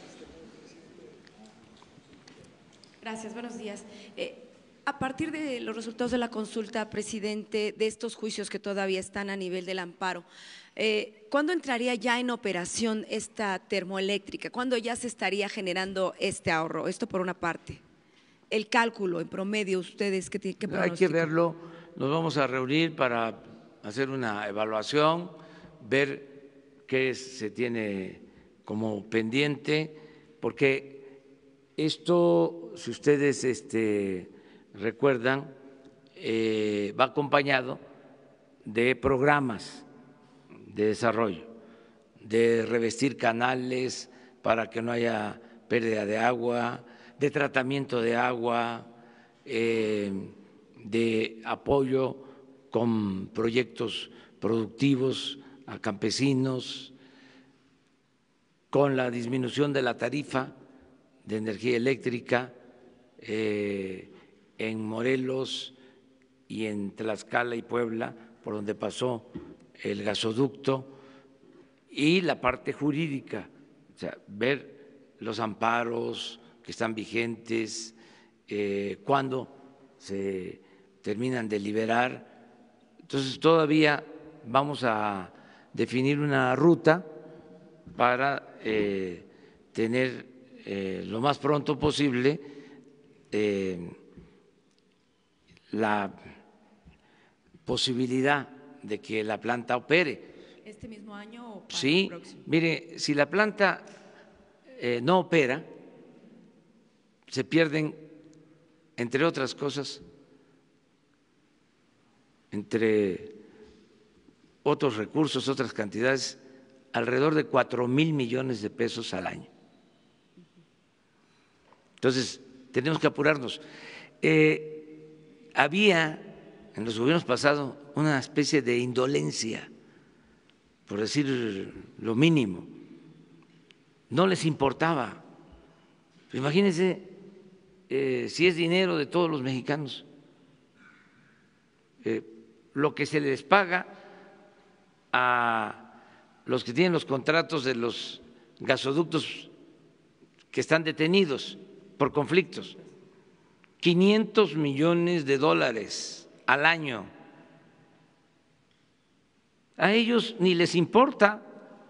Gracias, buenos días. Eh, a partir de los resultados de la consulta, presidente, de estos juicios que todavía están a nivel del amparo, eh, ¿cuándo entraría ya en operación esta termoeléctrica? ¿Cuándo ya se estaría generando este ahorro? Esto por una parte. El cálculo en promedio, ustedes, ¿qué, qué pronostican? Hay que verlo, nos vamos a reunir para hacer una evaluación, ver qué se tiene como pendiente, porque esto, si ustedes este, recuerdan, eh, va acompañado de programas de desarrollo, de revestir canales para que no haya pérdida de agua, de tratamiento de agua, eh, de apoyo con proyectos productivos a campesinos, con la disminución de la tarifa de energía eléctrica eh, en Morelos y en Tlaxcala y Puebla, por donde pasó el gasoducto, y la parte jurídica, o sea, ver los amparos que están vigentes, eh, cuándo se terminan de liberar. Entonces todavía vamos a definir una ruta para eh, tener eh, lo más pronto posible eh, la posibilidad de que la planta opere. ¿Este mismo año o para sí, el próximo? Mire, si la planta eh, no opera, se pierden, entre otras cosas, entre otros recursos, otras cantidades, alrededor de cuatro mil millones de pesos al año. Entonces, tenemos que apurarnos. Eh, había en los gobiernos pasados una especie de indolencia, por decir lo mínimo. No les importaba. Imagínense eh, si es dinero de todos los mexicanos, eh, lo que se les paga a los que tienen los contratos de los gasoductos que están detenidos por conflictos, quinientos millones de dólares al año. A ellos ni les importa,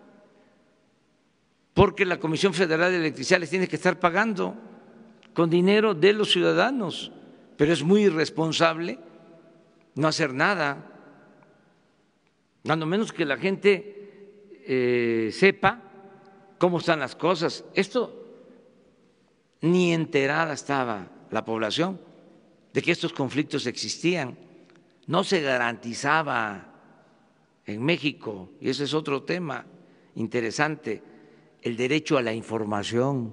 porque la Comisión Federal de Electricidad les tiene que estar pagando con dinero de los ciudadanos, pero es muy irresponsable no hacer nada, cuando menos que la gente eh, sepa cómo están las cosas. Esto ni enterada estaba la población de que estos conflictos existían, no se garantizaba en México, y ese es otro tema interesante. el derecho a la información.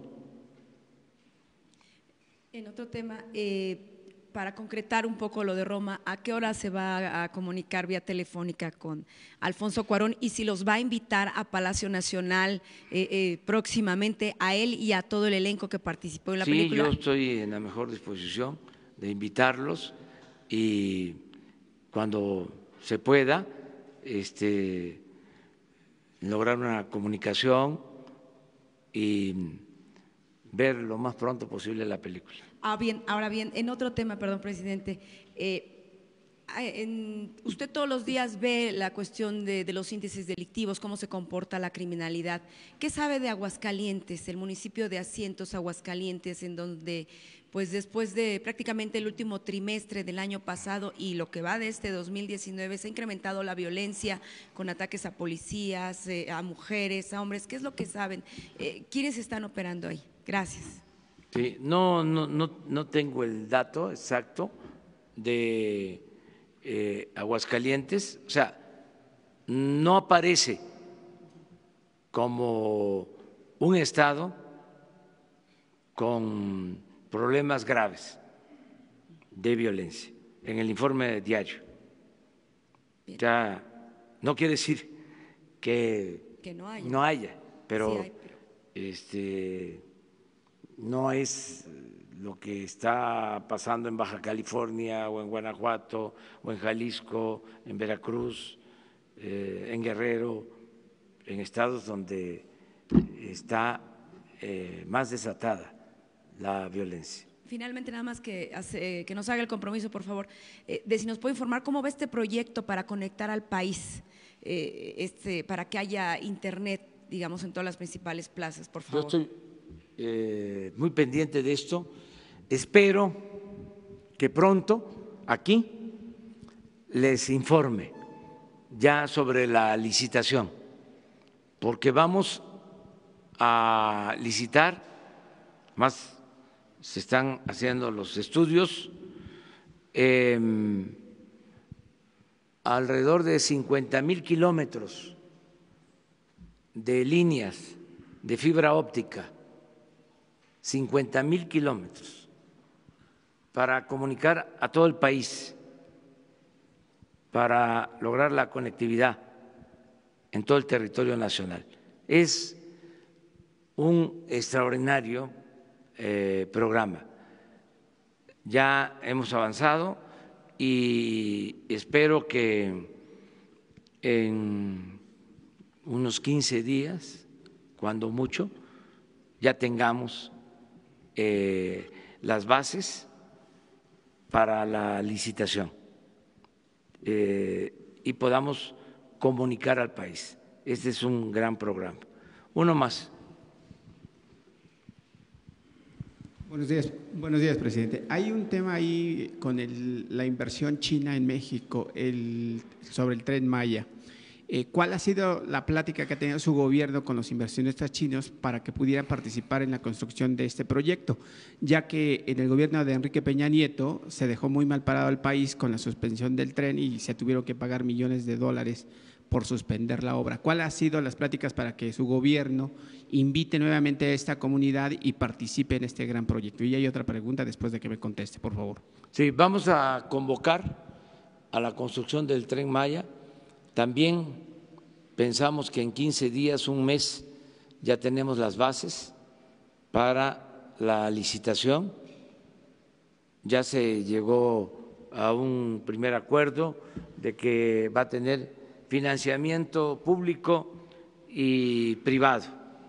En otro tema, eh, para concretar un poco lo de Roma, ¿a qué hora se va a comunicar vía telefónica con Alfonso Cuarón y si los va a invitar a Palacio Nacional eh, eh, próximamente a él y a todo el elenco que participó en la sí, película? Sí, yo estoy en la mejor disposición de invitarlos y cuando se pueda este, lograr una comunicación y ver lo más pronto posible la película. Ah, bien, ahora bien, en otro tema, perdón, presidente, eh, en, usted todos los días ve la cuestión de, de los índices delictivos, cómo se comporta la criminalidad. ¿Qué sabe de Aguascalientes, el municipio de Asientos, Aguascalientes, en donde pues después de prácticamente el último trimestre del año pasado y lo que va de este dos mil diecinueve se ha incrementado la violencia con ataques a policías, eh, a mujeres, a hombres? ¿Qué es lo que saben? Eh, ¿Quiénes están operando ahí? Gracias. Sí, no, no, no, no tengo el dato exacto de eh, Aguascalientes, o sea, no aparece como un estado con problemas graves de violencia en el informe diario. Bien. Ya no quiere decir que, que no haya, no haya pero, sí hay, pero… este no es lo que está pasando en Baja California o en Guanajuato o en Jalisco, en Veracruz, eh, en Guerrero, en estados donde está eh, más desatada la violencia. Finalmente, nada más que, hace, que nos haga el compromiso, por favor, eh, de si nos puede informar cómo va este proyecto para conectar al país, eh, este, para que haya internet, digamos, en todas las principales plazas, por favor. Yo estoy eh, muy pendiente de esto. Espero que pronto aquí les informe ya sobre la licitación, porque vamos a licitar, más se están haciendo los estudios, eh, alrededor de cincuenta mil kilómetros de líneas de fibra óptica, cincuenta mil kilómetros para comunicar a todo el país, para lograr la conectividad en todo el territorio nacional. Es un extraordinario eh, programa. Ya hemos avanzado y espero que en unos quince días, cuando mucho, ya tengamos eh, las bases para la licitación eh, y podamos comunicar al país. Este es un gran programa. Uno más. Buenos días, buenos días, presidente. Hay un tema ahí con el, la inversión china en México el, sobre el Tren Maya. Eh, ¿Cuál ha sido la plática que ha tenido su gobierno con los inversionistas chinos para que pudieran participar en la construcción de este proyecto? Ya que en el gobierno de Enrique Peña Nieto se dejó muy mal parado al país con la suspensión del tren y se tuvieron que pagar millones de dólares por suspender la obra. ¿Cuál ha sido las pláticas para que su gobierno invite nuevamente a esta comunidad y participe en este gran proyecto? Y hay otra pregunta después de que me conteste, por favor. Sí, vamos a convocar a la construcción del Tren Maya. También pensamos que en quince días, un mes, ya tenemos las bases para la licitación. Ya se llegó a un primer acuerdo de que va a tener financiamiento público y privado,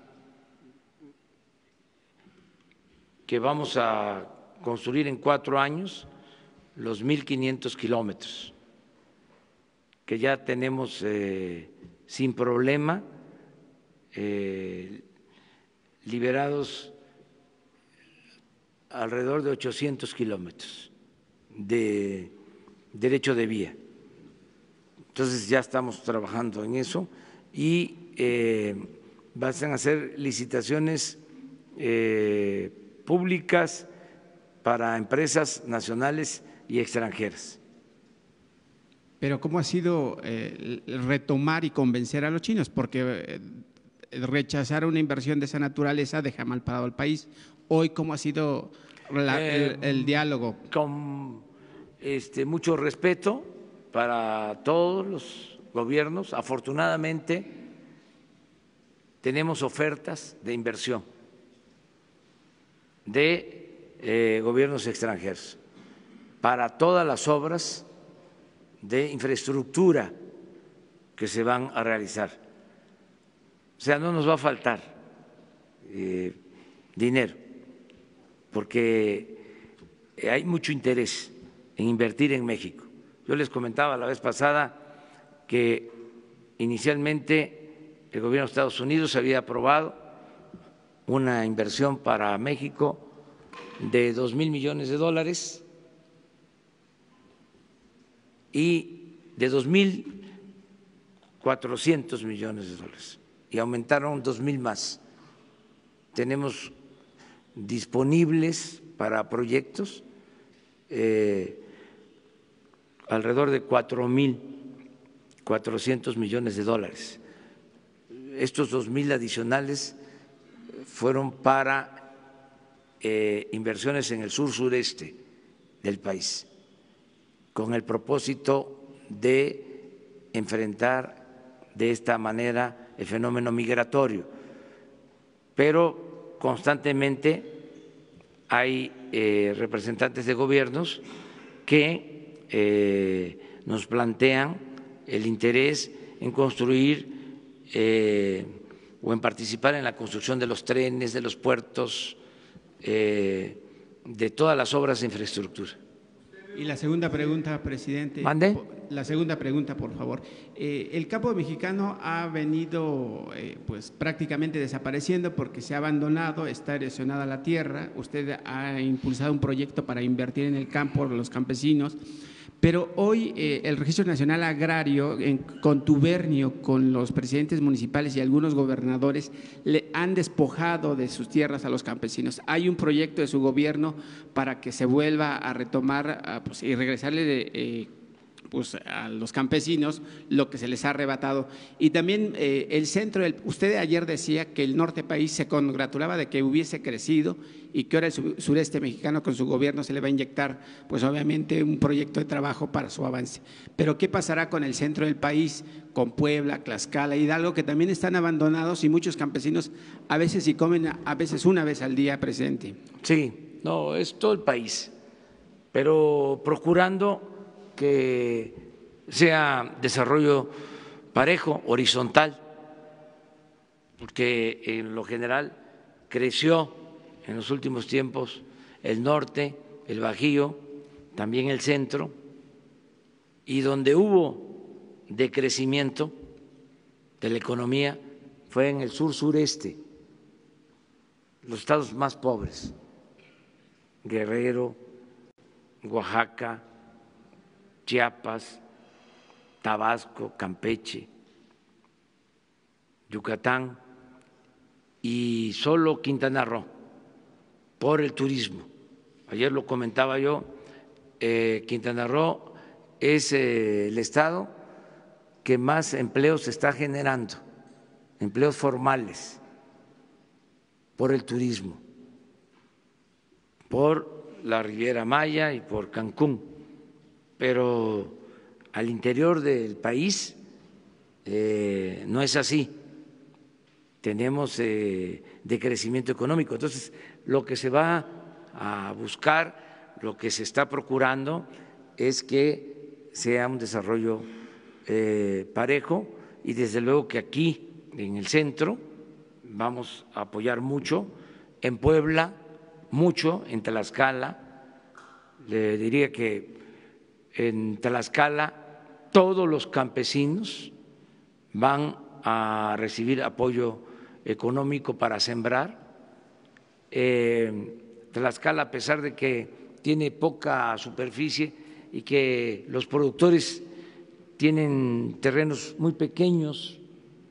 que vamos a construir en cuatro años los mil quinientos kilómetros, que ya tenemos eh, sin problema eh, liberados alrededor de ochocientos kilómetros de derecho de vía. Entonces ya estamos trabajando en eso y eh, van a hacer licitaciones eh, públicas para empresas nacionales y extranjeras. Pero ¿cómo ha sido eh, retomar y convencer a los chinos? Porque eh, rechazar una inversión de esa naturaleza deja mal parado al país. Hoy, ¿cómo ha sido la, Eh, el, el diálogo? Con este, mucho respeto para todos los gobiernos. Afortunadamente, tenemos ofertas de inversión de eh, gobiernos extranjeros para todas las obras de infraestructura que se van a realizar. O sea, no nos va a faltar eh, dinero, porque hay mucho interés en invertir en México. Yo les comentaba la vez pasada que inicialmente el gobierno de Estados Unidos había aprobado una inversión para México de dos mil millones de dólares y de dos mil cuatrocientos millones de dólares, y aumentaron dos mil más. Tenemos disponibles para proyectos eh, alrededor de cuatro mil cuatrocientos millones de dólares. Estos dos mil adicionales fueron para eh, inversiones en el sur sureste del país, con el propósito de enfrentar de esta manera el fenómeno migratorio. Pero constantemente hay eh, representantes de gobiernos que eh, nos plantean el interés en construir eh, o en participar en la construcción de los trenes, de los puertos, eh, de todas las obras de infraestructura. Y la segunda pregunta, presidente. ¿Mande? La segunda pregunta, por favor. Eh, el campo mexicano ha venido eh, pues prácticamente desapareciendo porque se ha abandonado, está erosionada la tierra. Usted ha impulsado un proyecto para invertir en el campo de los campesinos. Pero hoy eh, el Registro Nacional Agrario, en contubernio con los presidentes municipales y algunos gobernadores, le han despojado de sus tierras a los campesinos. Hay un proyecto de su gobierno para que se vuelva a retomar a, pues, y regresarle de, eh, pues, a los campesinos lo que se les ha arrebatado. Y también eh, el centro, del, usted ayer decía que el norte del país se congratulaba de que hubiese crecido y que ahora el sureste mexicano con su gobierno se le va a inyectar, pues obviamente, un proyecto de trabajo para su avance. Pero ¿qué pasará con el centro del país, con Puebla, Tlaxcala, Hidalgo, que también están abandonados y muchos campesinos a veces sí comen, a veces una vez al día, presidente? Sí, no, es todo el país, pero procurando que sea desarrollo parejo, horizontal, porque en lo general creció en los últimos tiempos el norte, el Bajío, también el centro, y donde hubo decrecimiento de la economía fue en el sur sureste, los estados más pobres, Guerrero, Oaxaca, Chiapas, Tabasco, Campeche, Yucatán y solo Quintana Roo, por el turismo. Ayer lo comentaba yo, eh, Quintana Roo es eh, el estado que más empleos está generando, empleos formales, por el turismo, por la Riviera Maya y por Cancún. Pero al interior del país eh, no es así. Tenemos eh, decrecimiento económico. Entonces, lo que se va a buscar, lo que se está procurando es que sea un desarrollo eh, parejo, y desde luego que aquí en el centro vamos a apoyar mucho, en Puebla mucho, en Tlaxcala. Le diría que en Tlaxcala todos los campesinos van a recibir apoyo económico para sembrar. Eh, Tlaxcala, a pesar de que tiene poca superficie y que los productores tienen terrenos muy pequeños,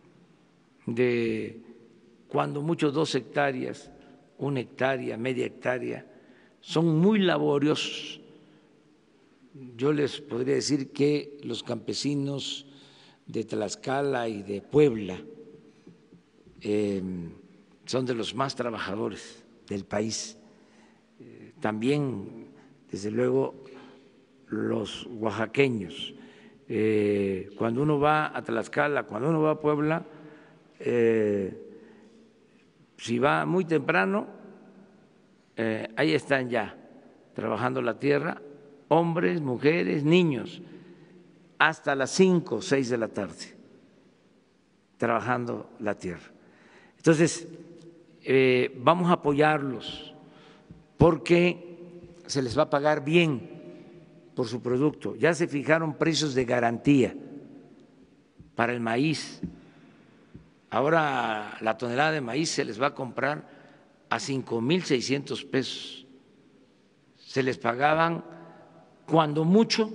de cuando mucho dos hectáreas, una hectárea, media hectárea, son muy laboriosos. Yo les podría decir que los campesinos de Tlaxcala y de Puebla eh, son de los más trabajadores del país. Eh, también, desde luego, los oaxaqueños. Eh, cuando uno va a Tlaxcala, cuando uno va a Puebla, eh, si va muy temprano, eh, ahí están ya trabajando la tierra, hombres, mujeres, niños, hasta las cinco o seis de la tarde, trabajando la tierra. Entonces, eh, vamos a apoyarlos porque se les va a pagar bien por su producto. Ya se fijaron precios de garantía para el maíz. Ahora la tonelada de maíz se les va a comprar a cinco mil seiscientos pesos. Se les pagaban cuando mucho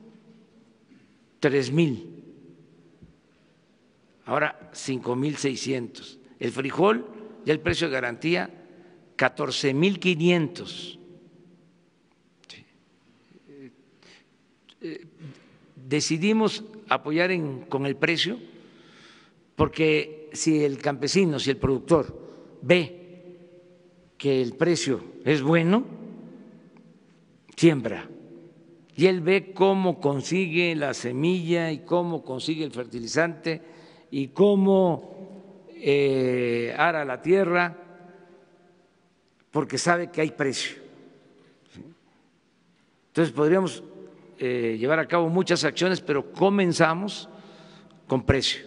tres mil. Ahora cinco mil seiscientos. El frijol, ya el precio de garantía, catorce mil quinientos. Decidimos apoyar en, con el precio porque si el campesino, si el productor ve que el precio es bueno, siembra. Y él ve cómo consigue la semilla y cómo consigue el fertilizante y cómo eh, ara la tierra, porque sabe que hay precio. Entonces podríamos eh, llevar a cabo muchas acciones, pero comenzamos con precio.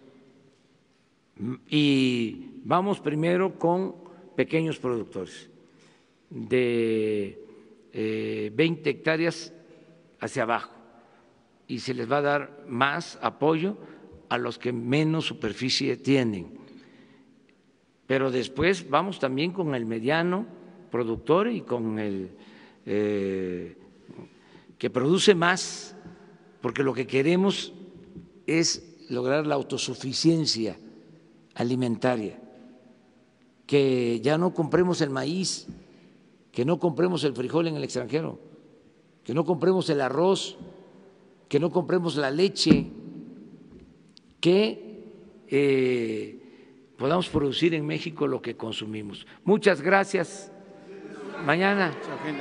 Y vamos primero con pequeños productores de eh, veinte hectáreas hacia abajo y se les va a dar más apoyo a los que menos superficie tienen. Pero después vamos también con el mediano productor y con el eh, que produce más, porque lo que queremos es lograr la autosuficiencia alimentaria, que ya no compremos el maíz, que no compremos el frijol en el extranjero, que no compremos el arroz, que no compremos la leche, que eh, podamos producir en México lo que consumimos. Muchas gracias. Mañana.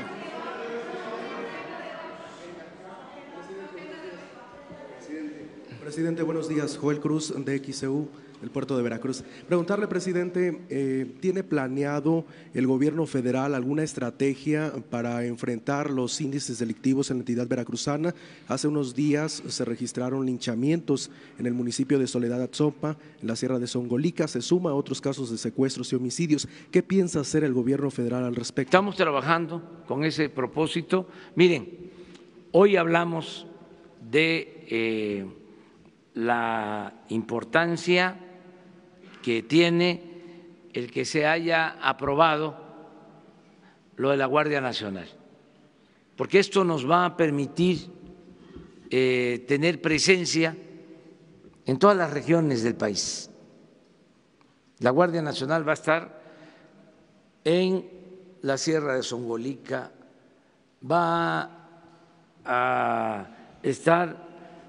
Presidente, buenos días. Joel Cruz, de X C U, el puerto de Veracruz. Preguntarle, presidente, eh, ¿tiene planeado el gobierno federal alguna estrategia para enfrentar los índices delictivos en la entidad veracruzana? Hace unos días se registraron linchamientos en el municipio de Soledad Atzopa, en la sierra de Songolica, se suma a otros casos de secuestros y homicidios. ¿Qué piensa hacer el gobierno federal al respecto? Estamos trabajando con ese propósito. Miren, hoy hablamos de eh, la importancia que tiene el que se haya aprobado lo de la Guardia Nacional, porque esto nos va a permitir eh, tener presencia en todas las regiones del país. La Guardia Nacional va a estar en la Sierra de Songolica, va a estar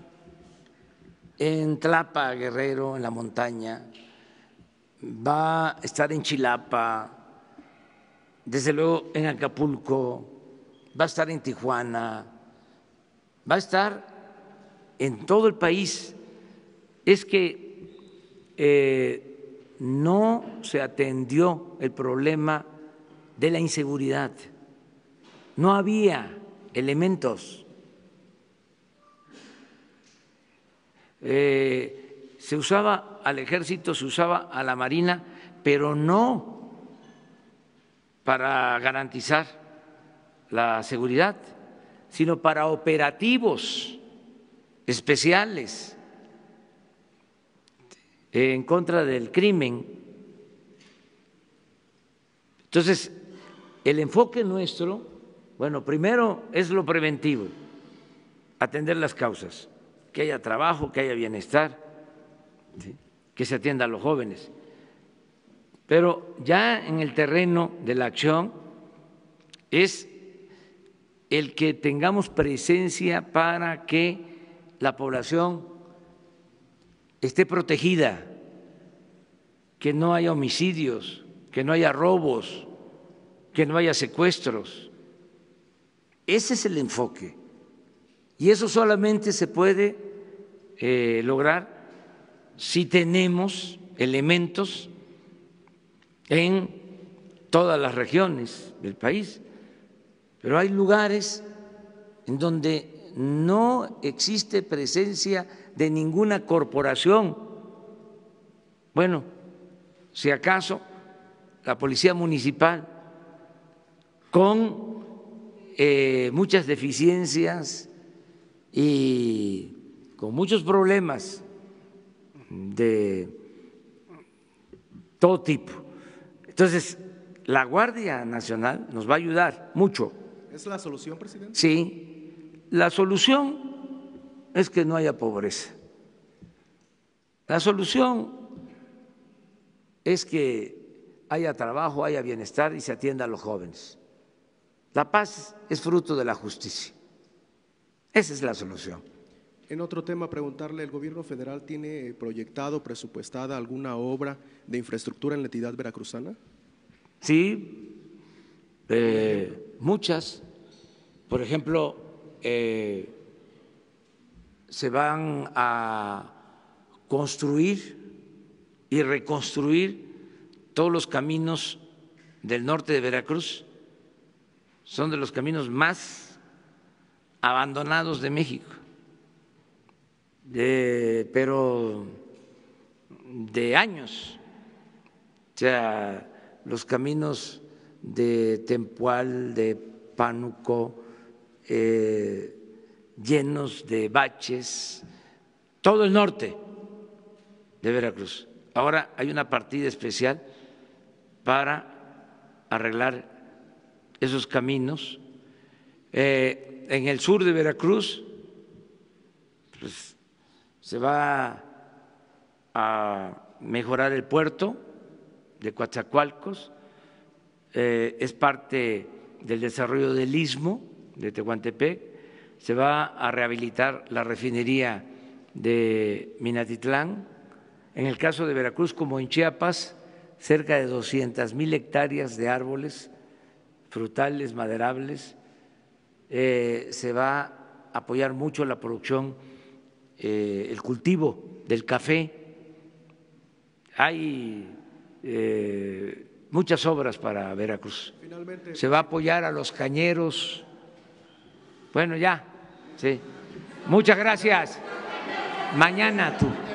en Tlapa, Guerrero, en la montaña, va a estar en Chilapa, desde luego en Acapulco, va a estar en Tijuana, va a estar en todo el país. Es que eh, no se atendió el problema de la inseguridad, no había elementos. Eh, se usaba al ejército, se usaba a la marina, pero no para garantizar la seguridad, sino para operativos especiales en contra del crimen. Entonces, el enfoque nuestro, bueno, primero es lo preventivo, atender las causas, que haya trabajo, que haya bienestar, ¿sí?, que se atienda a los jóvenes. Pero ya en el terreno de la acción es el que tengamos presencia para que la población esté protegida, que no haya homicidios, que no haya robos, que no haya secuestros. Ese es el enfoque. Y eso solamente se puede eh, lograr si tenemos elementos en todas las regiones del país. Pero hay lugares en donde no existe presencia de ninguna corporación. Bueno, si acaso la policía municipal, con eh, muchas deficiencias y con muchos problemas de todo tipo. Entonces, la Guardia Nacional nos va a ayudar mucho. ¿Es la solución, presidente? Sí, la solución es que no haya pobreza. La solución es que haya trabajo, haya bienestar y se atienda a los jóvenes. La paz es fruto de la justicia. Esa es la solución. En otro tema, preguntarle, ¿el gobierno federal tiene proyectado, presupuestada alguna obra de infraestructura en la entidad veracruzana? Sí, eh, muchas. Por ejemplo, eh, se van a construir y reconstruir todos los caminos del norte de Veracruz. Son de los caminos más abandonados de México, de, pero de años. O sea, los caminos de Tempual, de Pánuco, eh, llenos de baches, todo el norte de Veracruz. Ahora hay una partida especial para arreglar esos caminos. Eh, en el sur de Veracruz, pues, se va a mejorar el puerto de Coatzacoalcos, eh, es parte del desarrollo del istmo de Tehuantepec, se va a rehabilitar la refinería de Minatitlán. En el caso de Veracruz, como en Chiapas, cerca de doscientas mil hectáreas de árboles frutales, maderables. Eh, se va a apoyar mucho la producción, eh, el cultivo del café. Hay eh, muchas obras para Veracruz. Finalmente, se va a apoyar a los cañeros. Bueno, ya, sí. Muchas gracias. Mañana tú.